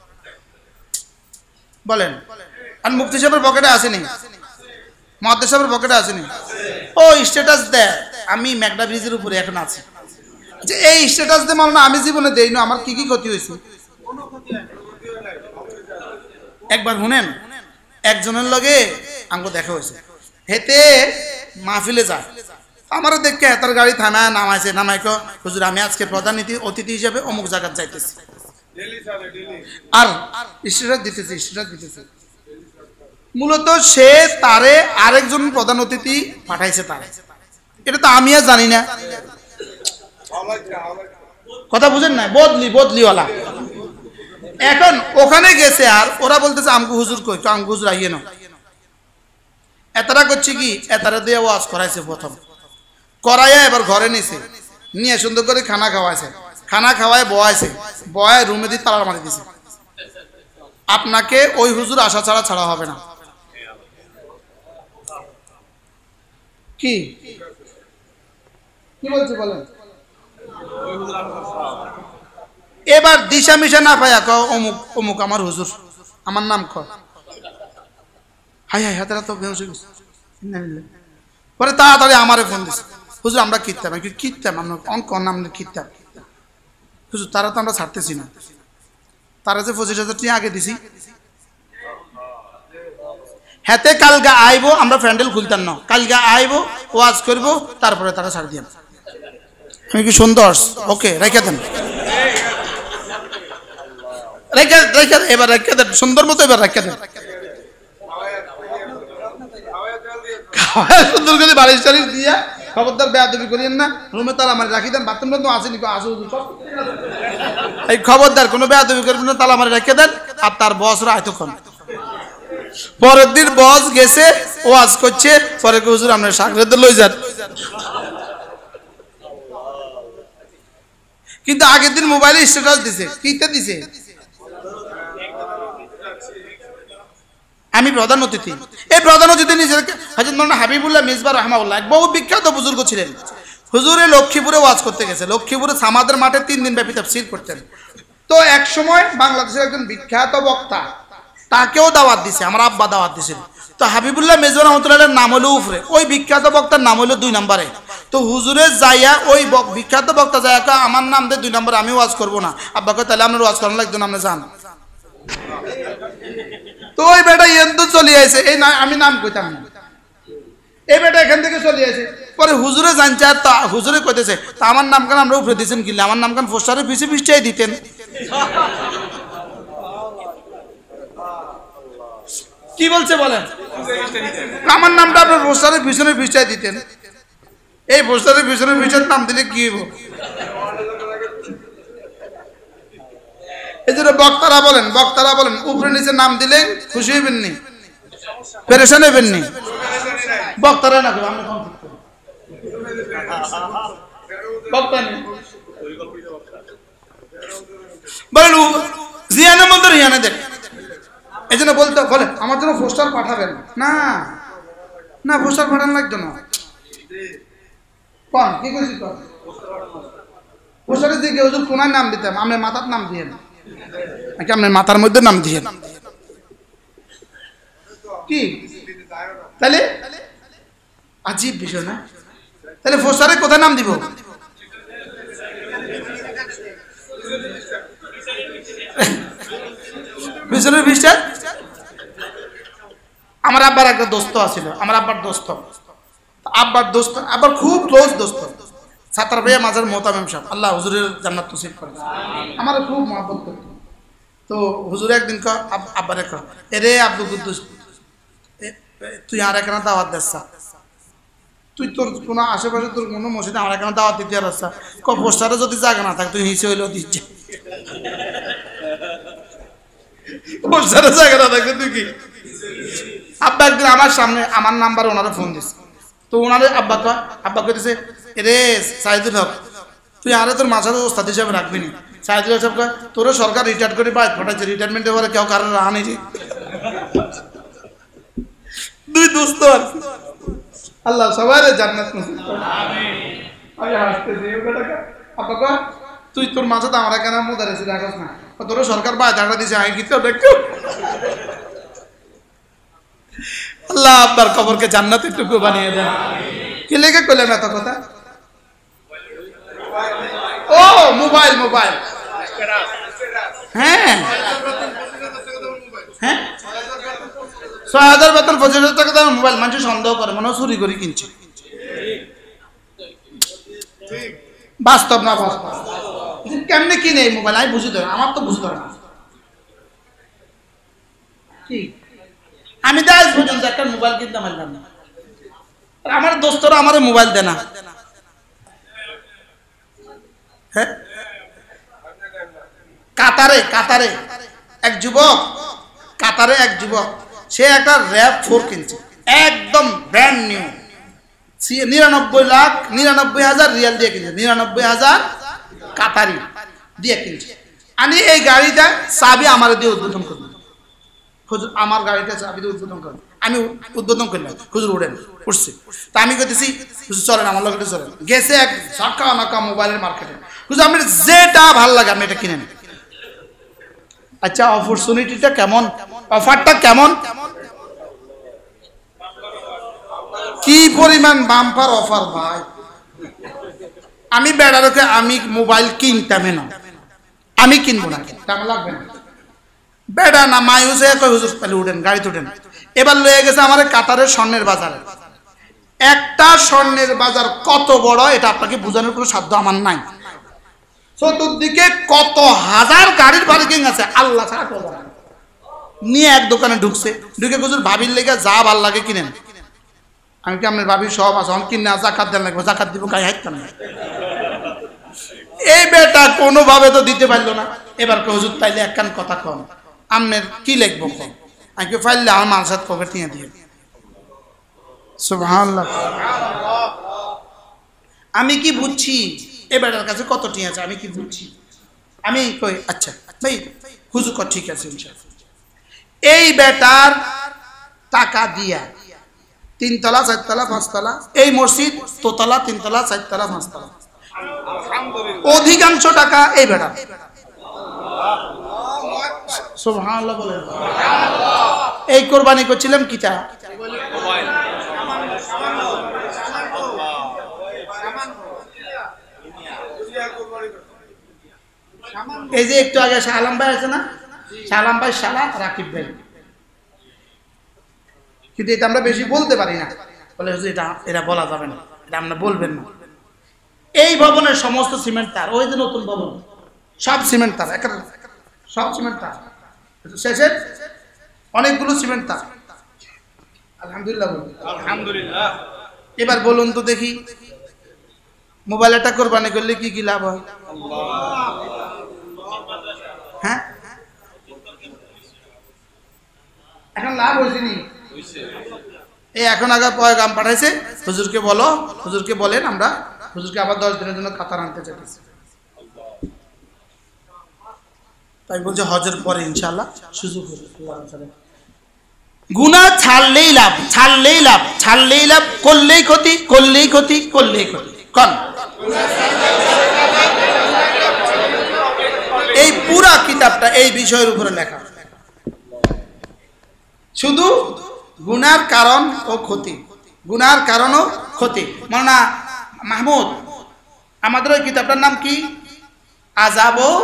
বলেন আর মুফতি সাহেবের পকেটে আসেনি মুহাদ্দিস সাহেবের পকেটে আসেনি ও স্ট্যাটাস দেয় আমি ম্যাগনা ব্রিজের উপরে এখন আছি যে এই স্ট্যাটাস দিয়ে মানো না আমি জীবনে দেই না আমার কি কি ক্ষতি হয়েছে একবার শুনেন একজনের লগে আমাকে দেখা হয়েছে হেতে মাহফিলে যায় আমারও দেখে হেতার গাড়ি থানায় নামাইছে নামাইকে হুজুর আমি আজকে প্রধান অতিথি হিসেবে অমুক জায়গায় যাইতেছি আর স্ট্যাটাস দিতেছে স্ট্যাটাস দিতেছে মূলত সে তারে আরেকজন প্রধান অতিথি পাঠাইছে তারে এটা তো আমি আর জানি না কথা বুঝেন না বদলি বদলিওয়ালা এখন ওখানে গেছে আর ওরা বলতেছে আমগো হুজুর কই তো আমগো হুজুর আইয়ে না এতারা করছে কি এতারা দিয়ে ওয়াজ করাইছে প্রথম করাইয়া এবার ঘরে নিছে নিয়ে সুন্দর করে খানা খাওয়াইছে খানা খাওয়ায় বয়াইছে বয়ায় রুমে দিয়ে তালা মারি দিছে আপনাকে ওই হুজুর আসা ছাড়া ছাড়া হবে না কি কি বলছে বলেন এবার দিশা মিশা না পাইয়া ক অমুক অমুক আমার হুজুর আমার নাম ক হাই হাই হাতেরা তো বেহুশ হয়ে গেছে পরে তাড়াতাড়ি আমারে ফোন দিছে হুজুর আমরা কিনতাম কি কিনতাম আমরা অঙ্ক নাম কিনতাম হুজুর তারা তো আমরা ছাড়তেছি না তারা যে পঁচিশ হাজার টাকা আগে দিছি হাতে কালকে আইবো আমরা প্যান্ডেল খুলতাম না কালকে আইবো ওয়াজ করবো তারপরে তারা ছাড় দিয়াম আমি কি সুন্দর ওকে রেখে দেন রেখে রেখে এবার রেখে দেন সুন্দর মতো এবার রেখে দেন সুন্দর করে বালিশ টালিশ দিয়া খবরদার বেয়াদবি করিয়েন না রুমে তালা মারি রাখি দেন বাথরুমটা তো আসেনি আসো এই খবরদার কোনো বেয়াদবি করবেন না তালা মারি রেখে দেন আর তার বসরা এতক্ষণ পরের দিন বস গেছে ওয়াজ করছে পরে হুজুর আপনার সাগরেদের লই যান কিন্তু আগের দিন মোবাইলে স্ট্যাটাস দিছে কিতে দিছে আমি প্রধান অতিথি এই প্রধান অতিথি নিজের হযরত মাওলানা হাবিবুল্লাহ মিসবাহ রাহমাহুল্লাহ এক বহু বিখ্যাত বুজুর্গ ছিলেন হুজুরে লক্ষ্মীপুরে ওয়াজ করতে গেছে লক্ষ্মীপুরে সামাদের মাঠে তিন দিন ব্যাপী তাফসীর করতেন তো এক সময় বাংলাদেশের একজন বিখ্যাত বক্তা তাকেও দাওয়াত দিছে আমার আব্বা দাওয়াত দিছিল তো হাবিবুল্লাহ মিসবাহ রাহমাতুল্লাহর নাম হলো উপরে ওই বিখ্যাত বক্তার নাম হলো দুই নম্বরে তো হুজুরে যাইয়া ওই বিখ্যাত বক্তা যাইয়া আমার নাম দিয়ে দুই নম্বরে আমি ওয়াজ করবো না আব্বাকে তাহলে আপনার ওয়াজ করানো লাগতো না আপনি যান তো ওই বেটা এত চলে আসে এই না আমি নাম কইতাম না এই বেটা এখান থেকে চলে আসে পরে হুজুরে জানছে আর তা হুজুরে কইতেছে তা আমার নাম কেন আমরা উপরে দিয়েছেন কিনলে আমার নাম কেন পোস্টারে পিছিয়ে পিছিয়ে দিতেন কি বলছে বলেন আমার নামটা আপনার পোস্টারের পিছনে পিছিয়ে দিতেন এই পোস্টারের পিছনে পিছিয়ে নাম দিলে কি হইব এই জন্য বক্তারা বলেন বক্তারা বলেন উপরে নিচে নাম দিলে খুশি হইবেন নি পেরেশান হইবেন নি বক্তারা না বক্তা বলেন জিয়ানের মধ্যে রিয়ানে দেন এই জন্য বলতে বলেন আমার জন্য পোস্টার পাঠাবেন না না পোস্টার পাঠানো লাগতো না কোন কি কইছি কোন পোস্টারে দিকে হুজুর কোনার নাম দিতাম আমি মাথার নাম দিয়েন নাকি আপনার মাথার মধ্যে নাম দিয়েন কি তাহলে আজীব বিষয় না তাহলে পোস্টারে কোথায় নাম দিব পিছনের পৃষ্ঠা আমার আব্বার একটা দোস্ত আছিল আমার আব্বার দোস্ত আব্বার দোস্ত আব্বার খুব ক্লোজ দোস্ত ছাত্র ভাইয়া মাজার মোহতামিম সাহেব আল্লাহ হুজুরের জান্নাত নসিব করে আমার খুব মহব্বত করত তো হুজুর একদিন ক আব্বারে ক এরে আব্দুল কুদ্দুস তুই আর এখানে দাওয়াত দিচ্ছা তুই তোর কোনো আশেপাশে তোর কোনো মসজিদে আমার এখানে দাওয়াত দিতে আর আসছা ক পোস্টারে যদি জায়গা না থাকে তুই হিসে হইলেও দিচ্ছে পোস্টারে জায়গা না থাকে তুই কি আব্বা একদিন আমার সামনে আমার নাম্বার ওনারা ফোন দিচ্ছে তো ওনারে আব্বা ক আব্বা কইতেছে রে সাইদুল হক তুই আরে তোর মাঝে ওস্তাদ হিসাবে রাখবি নি সাইদুল হক সাহেব তোরও সরকার রিটায়ার করে বাইক পাঠাচ্ছে রিটায়ারমেন্টের পরে কেউ কারণ রাহা নেই দুই দোস্ত আছে আল্লাহ সবাই জান্নাত নসিব করুন আমিন আমি হাসতেছি আপা তুই তোর মাঝে তো আমরা কেন মোদারেছি রাখাস না তোর সরকার বা জায়গা দিয়েছে আই গিয়ে দেখো আল্লাহ আপনার কবরকে জান্নাতের টুকু বানিয়ে দেন কি লেগে কইলেন এত কথা ও মোবাইল মোবাইল হ্যাঁ হ্যাঁ ছয় হাজার বেতন পঁচিশ হাজার টাকা দাম মোবাইল মানুষ সন্দেহ করে মনে হয় চুরি করে কিনছে বাস্তব না বাস্তব কেমনে কিনে এই মোবাইল আমি বুঝি ধরে আমার তো বুঝি ধরে না কি আমি তো আজ পর্যন্ত একটা মোবাইল কিনতে পারলাম না আমার দোস্তরা আমার মোবাইল দেয় না হ্যাঁ কাতারে কাতারে এক যুবক কাতারে এক যুবক সে একটা র্যাপ ফোর কিনছে একদম ব্র্যান্ড নিউ নিরানব্বই লাখ নিরানব্বই হাজার রিয়াল দিয়ে কিনছে নিরানব্বই হাজার কাতারি দিয়ে কিনছে আমি এই গাড়িটা চাবি আমার দিয়ে উদ্বোধন করব হুজুর আমার গাড়িটা চাবি দিয়ে উদ্বোধন করব আমি উদ্বোধন করলাম হুজুর উঠেন উঠছে তা আমি কইতেছি হুজুর চলেন আমার লোকটা চলেন গেছে এক ঝাঁকা নাকা মোবাইলের মার্কেটে হুজুর আপনি যেটা ভালো লাগে আপনি এটা কিনেন আচ্ছা অপরচুনিটিটা কেমন অফারটা কেমন কি পরিমাণ বাম্পার অফার ভাই আমি বেড়ারকে আমি মোবাইল কিনতামে না আমি কিনবো না কেমন লাগবে না বেড়া না মায়ুস হয়ে কই হুজুর তাহলে উঠেন গাড়িতে উঠেন এবার লয়ে গেছে আমার কাতারের স্বর্ণের বাজারে একটা স্বর্ণের বাজার কত বড় এটা আপনাকে বোঝানোর কোনো সাধ্য আমার নাই চতুর্দিকে কত হাজার গাড়ির পার্কিং আছে আল্লাহ ছাড়া কেউ জানে না। নিয়ে এক দোকানে ঢুকছে ঢুকে হুজুর ভাবির লেগে যা ভাল লাগে কিনেন আমি কি আপনার ভাবি সব আছে অন কিনে জাকাত দেন লাগবে জাকাত দিব গায়ে হাইতাম না এই বেটা কোনোভাবে তো দিতে পারলো না এবার হুজুর তাইলে একখান কথা কম আপনার কি লিখবো কম আমি কি ফাইলে আমার মাল সাথে পকেট নিয়ে দিয়ে সুবহানাল্লাহ আমি কি বুঝছি এ বেটার কাছে কত টিয়া আছে আমি কি বুঝছি আমি কই আচ্ছা ভাই হুজুর কর ঠিক আছে ইনশাআল্লাহ এই বেটার টাকা দিয়া তিনতলা চারতলা পাঁচতলা এই মসজিদ দোতলা তিনতলা চারতলা পাঁচতলা অধিকাংশ টাকা এই বেটা সুবহানাল্লাহ বলেন এই কোরবানি করছিলাম কিটা এই যে একটু আগে শালাম ভাই আছে না শালাম ভাই শালা রাকিব ভাই কিন্তু এটা আমরা বেশি বলতে পারি না বলে এটা এটা বলা যাবে না এটা আমরা বলবেন না এই ভবনের সমস্ত সিমেন্ট তার ওই যে নতুন ভবন সব সিমেন্ট তার একটা সব সিমেন্ট তার শেষে অনেকগুলো সিমেন্ট তার আলহামদুলিল্লাহ আলহামদুলিল্লাহ এবার বলুন তো দেখি মোবাইল একটা কোরবানি করলে কি কি লাভ হয় হ্যাঁ এখন লাভ হয়েছে নি এই এখন আগে পয়গাম পাঠাইছে হুজুরকে বলো হুজুরকে বলেন আমরা হুজুরকে আবার দশ দিনের জন্য কাতার আনতে চাইছি তাই বলছে হজের পরে ইনশাআল্লাহ সুযোগ হবে গুনাহ ছাড়লেই লাভ ছাড়লেই লাভ ছাড়লেই লাভ করলেই ক্ষতি করলেই ক্ষতি করলেই ক্ষতি কোন এই পুরা কিতাবটা এই বিষয়ের উপরে লেখা শুধু গুনার কারণ ও ক্ষতি গুনার কারণ ও ক্ষতি মাওলানা মাহমুদ আমাদের ওই কিতাবটার নাম কি আযাব ও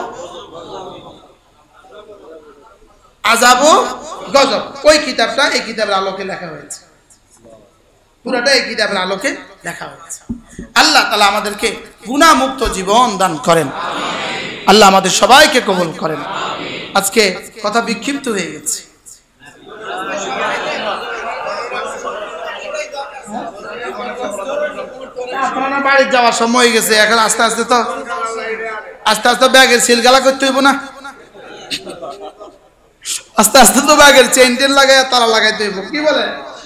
আযাব ও গজব ওই কিতাবটা এই কিতাবের আলোকে লেখা হয়েছে পুরোটা এই কিতাবের আলোকে লেখা হয়েছে আল্লাহ তাআলা আমাদেরকে গুনাহ মুক্ত জীবন দান করেন আল্লাহ আমাদের সবাইকে কবুল করেন আজকে কথা বিক্ষিপ্ত হয়ে গেছে আপনারা বাড়ি যাওয়ার সময় হয়ে গেছে এখন আস্তে আস্তে তো আস্তে আস্তে ব্যাগের সিলগালা করতে হইব না আস্তে আস্তে তো ব্যাগের চেইন টেন লাগাই তালা লাগাইতে হইব কি বলে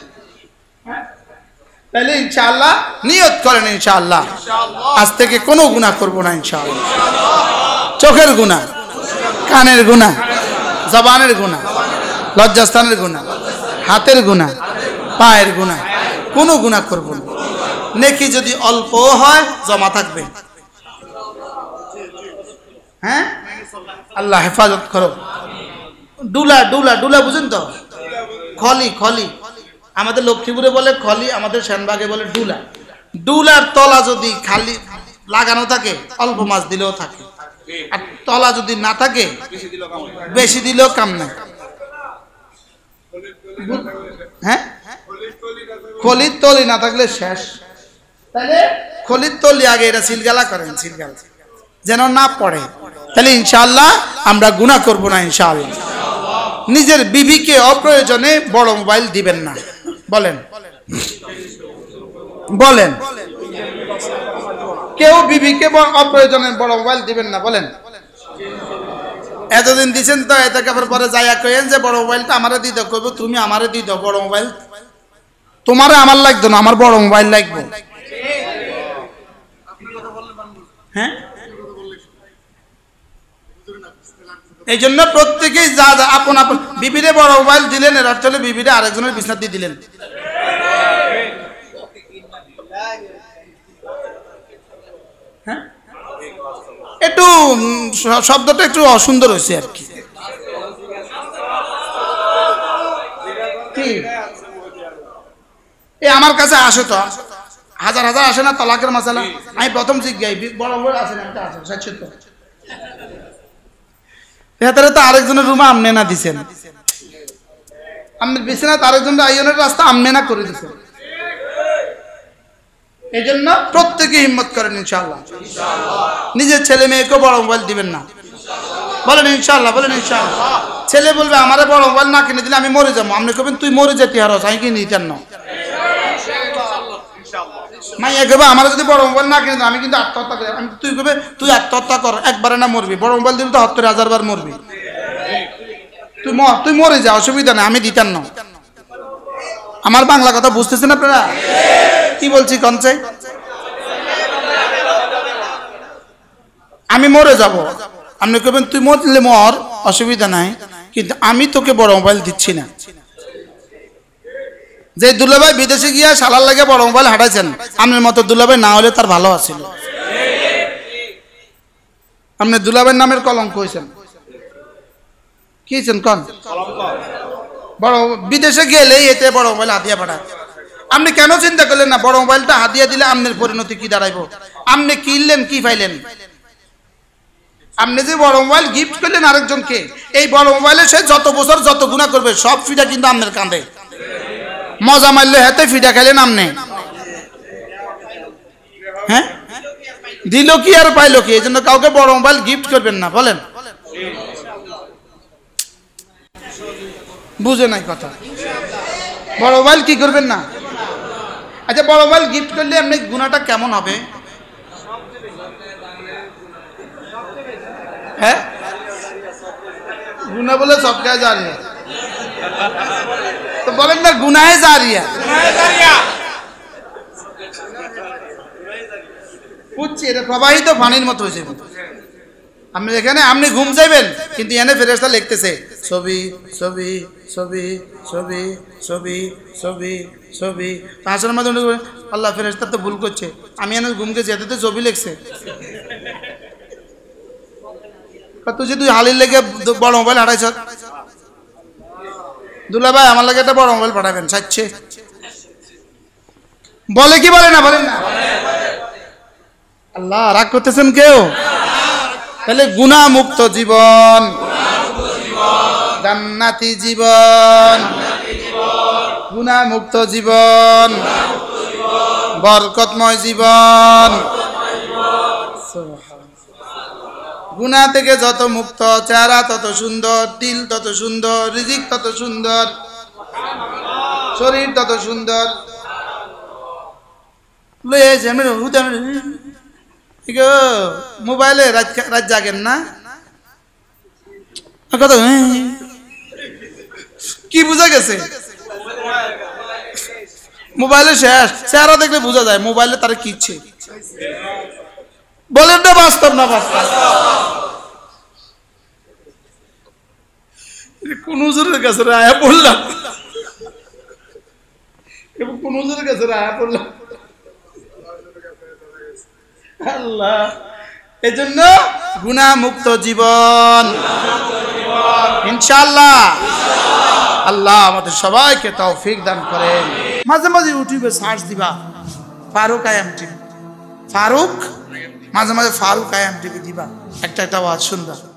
তাহলে ইনশাআল্লাহ নিয়ত করেন ইনশাআল্লাহ আজ থেকে কোনো গুনাহ করব না ইনশাআল্লাহ চোখের গুনাহ কানের গুনাহ জবানের গুনাহ লজ্জাস্থানের গুনাহ হাতের গুনাহ পায়ের গুনাহ, কোনো গুনাহ করব না। নেকি যদি অল্প হয় জমা থাকবে। হ্যাঁ, আল্লাহ হেফাজত করো। ডুলা ডুলা ডুলা বুঝেন তো? খলি খলি, আমাদের লক্ষ্মীপুরে বলে খলি, আমাদের সেনবাগে বলে ডুলা। ডুলার তলা যদি খালি লাগানো থাকে অল্প মাছ দিলেও থাকে, আর তলা যদি না থাকে বেশি দিলেও কাম নাই। হ্যাঁ, খলির তলি না থাকলে শেষ। তাহলে খলির তলি আগে এটা সিলগালা করেন, সিলগালা যেন না পড়ে, তাহলে ইনশাআল্লাহ আমরা গুনাহ করব না ইনশাআল্লাহ। নিজের বিবিকে অপ্রয়োজনে বড় মোবাইল দিবেন না, বলেন বলেন। কেউ বিবিকে অপ্রয়োজনে বড় মোবাইল দিবেন না, বলেন। এতদিন দিছেন তো, এত কাপড় পরে যাইয়া কইেন যে বড় মোবাইলটা আমারে দিয়ে দাও, কইব তুমি আমারে দিয়ে দাও বড় মোবাইল, তোমারে আমার লাগতো না, আমার বড় মোবাইল লাগবে। হ্যাঁ, এই জন্য প্রত্যেকেই যা যা আপন আপন বিবিরে বড় মোবাইল দিলেন, এর অর্থ হলো বিবিরে আরেকজনের বিছানা দিয়ে দিলেন। হ্যাঁ, একটু শব্দটা একটু অসুন্দর হয়েছে আর কি। এই আমার কাছে আসে তো হাজার হাজার আসে না তালাকের মাসালা, আমি প্রথম জিজ্ঞাই বড় বড় আসে না, একটা আছে সাতশো তো ভেতরে তো আরেকজনের রুমে আমনে না দিছেন, আপনার বিছানা আরেকজনের আইনের রাস্তা আমনে না করে দিচ্ছেন। এই জন্য প্রত্যেকে হিম্মত করেন ইনশাআল্লাহ, নিজের ছেলে মেয়েকে বড় মোবাইল দিবেন না, বলেন ইনশাআল্লাহ, বলেন ইনশাআল্লাহ। ছেলে বলবে আমারে বড় মোবাইল না কিনে দিলে আমি মরে যাবো, আপনি কবেন তুই মরে যেতে হারস, আমি কিনে দিতেন না। মাইয়া কবে আমার যদি বড় মোবাইল না কিনে আমি কিন্তু আত্মহত্যা করি, আমি তুই কবে তুই আত্মহত্যা কর, একবারে না মরবি, বড় মোবাইল দিলে তো সত্তর হাজার বার মরবি, তুই মর, তুই মরে যা, অসুবিধা নেই, আমি দিতেন না। আমার বাংলা কথা বুঝতেছেন আপনারা কি বলছি? কনসে আমি মরে যাব, আপনি কবেন তুই মরলে মর, অসুবিধা নাই, কিন্তু আমি তোকে বড় মোবাইল দিচ্ছি না। যে দুলাভাই বিদেশে গিয়া শালার লাগে বড় মোবাইল হাঁটাইছেন, আপনার মতো দুলাভাই না হলে তার ভালো আছিল। আপনি দুলাভাইয়ের নামের কলঙ্ক হয়েছেন, কি হয়েছেন কন? বড় বিদেশে গেলেই এতে বড় মোবাইল হাতিয়া পাঠায়। আপনি কেন চিন্তা করলেন না বড় মোবাইলটা হাতিয়া দিলে আপনার পরিণতি কি দাঁড়াইব? আপনি কিনলেন কি পাইলেন? আপনি যে বড় মোবাইল গিফট করলেন আরেকজনকে, এই বড় মোবাইলে সে যত বছর যত গুণা করবে সব ফিটা কিন্তু আপনার কাঁধে। মজা মারলে হাতে ফিটা খাইলেন আপনি, হ্যাঁ, দিল কি আর পাইলো কি? এই জন্য কাউকে বড় মোবাইল গিফট করবেন না, বলেন। বুঝে নাই কথা, বড় মোবাইল কি করবেন না। আচ্ছা, বড় মোবাইল গিফট করলে আপনি গুণাটা কেমন হবে? হ্যাঁ, গুনা বলে সবকায় জারিয়া, তো বলেন না গুনাহে জারিয়া, বুঝছি, এটা প্রবাহিত পানির মতো হয়েছে। আপনি এখানে আপনি ঘুম যাইবেন, কিন্তু এনে ফেরেশতা লিখতেছে ছবি ছবি ছবি ছবি ছবি ছবি ছবি। পাঁচের মাধ্যমে আল্লাহ ফেরেশতা তো ভুল করছে, আমি এনে ঘুমকে যেতে তো ছবি লিখছে। তুই যে তুই হালির লেগে বড় মোবাইল হারাইছ, দুলা ভাই আমার লাগে একটা বড় মোবাইল পাঠাবেন, চাচ্ছে বলে কি বলে না? বলেন না। আল্লাহ রাগ করতেছেন কেউ? তাহলে গুনাহ মুক্ত জীবন, জান্নাতি জীবন, গুনাহ মুক্ত জীবন, বরকতময় জীবন। গুনাহ থেকে যত মুক্ত, চেহারা তত সুন্দর, দিল তত সুন্দর, রিজিক তত সুন্দর, শরীর তত সুন্দর। মোবাইলে রাত জাগেন না, কি বুঝা গেছে? মোবাইলে শেষ, চেহারা দেখলে বোঝা যায় মোবাইলে তার কি ইচ্ছে। বলেন না বাস্তব না বাস্তব? কোন হুজুরের কাছে আয়া বললাম, এবং কোন হুজুরের কাছে রায়া পড়লাম আল্লাহ। এজন্য গুনাহ মুক্ত জীবন ইনশাআল্লাহ। আল্লাহ আমাদের সবাইকে তৌফিক দান করেন। মাঝে মাঝে ইউটিউবে সার্চ দিবা ফারুক আয়াম টিভি, ফারুক মাঝে মাঝে ফারুক আয়াম টিভি দিবা, একটা একটা ওয়াজ শুনবা।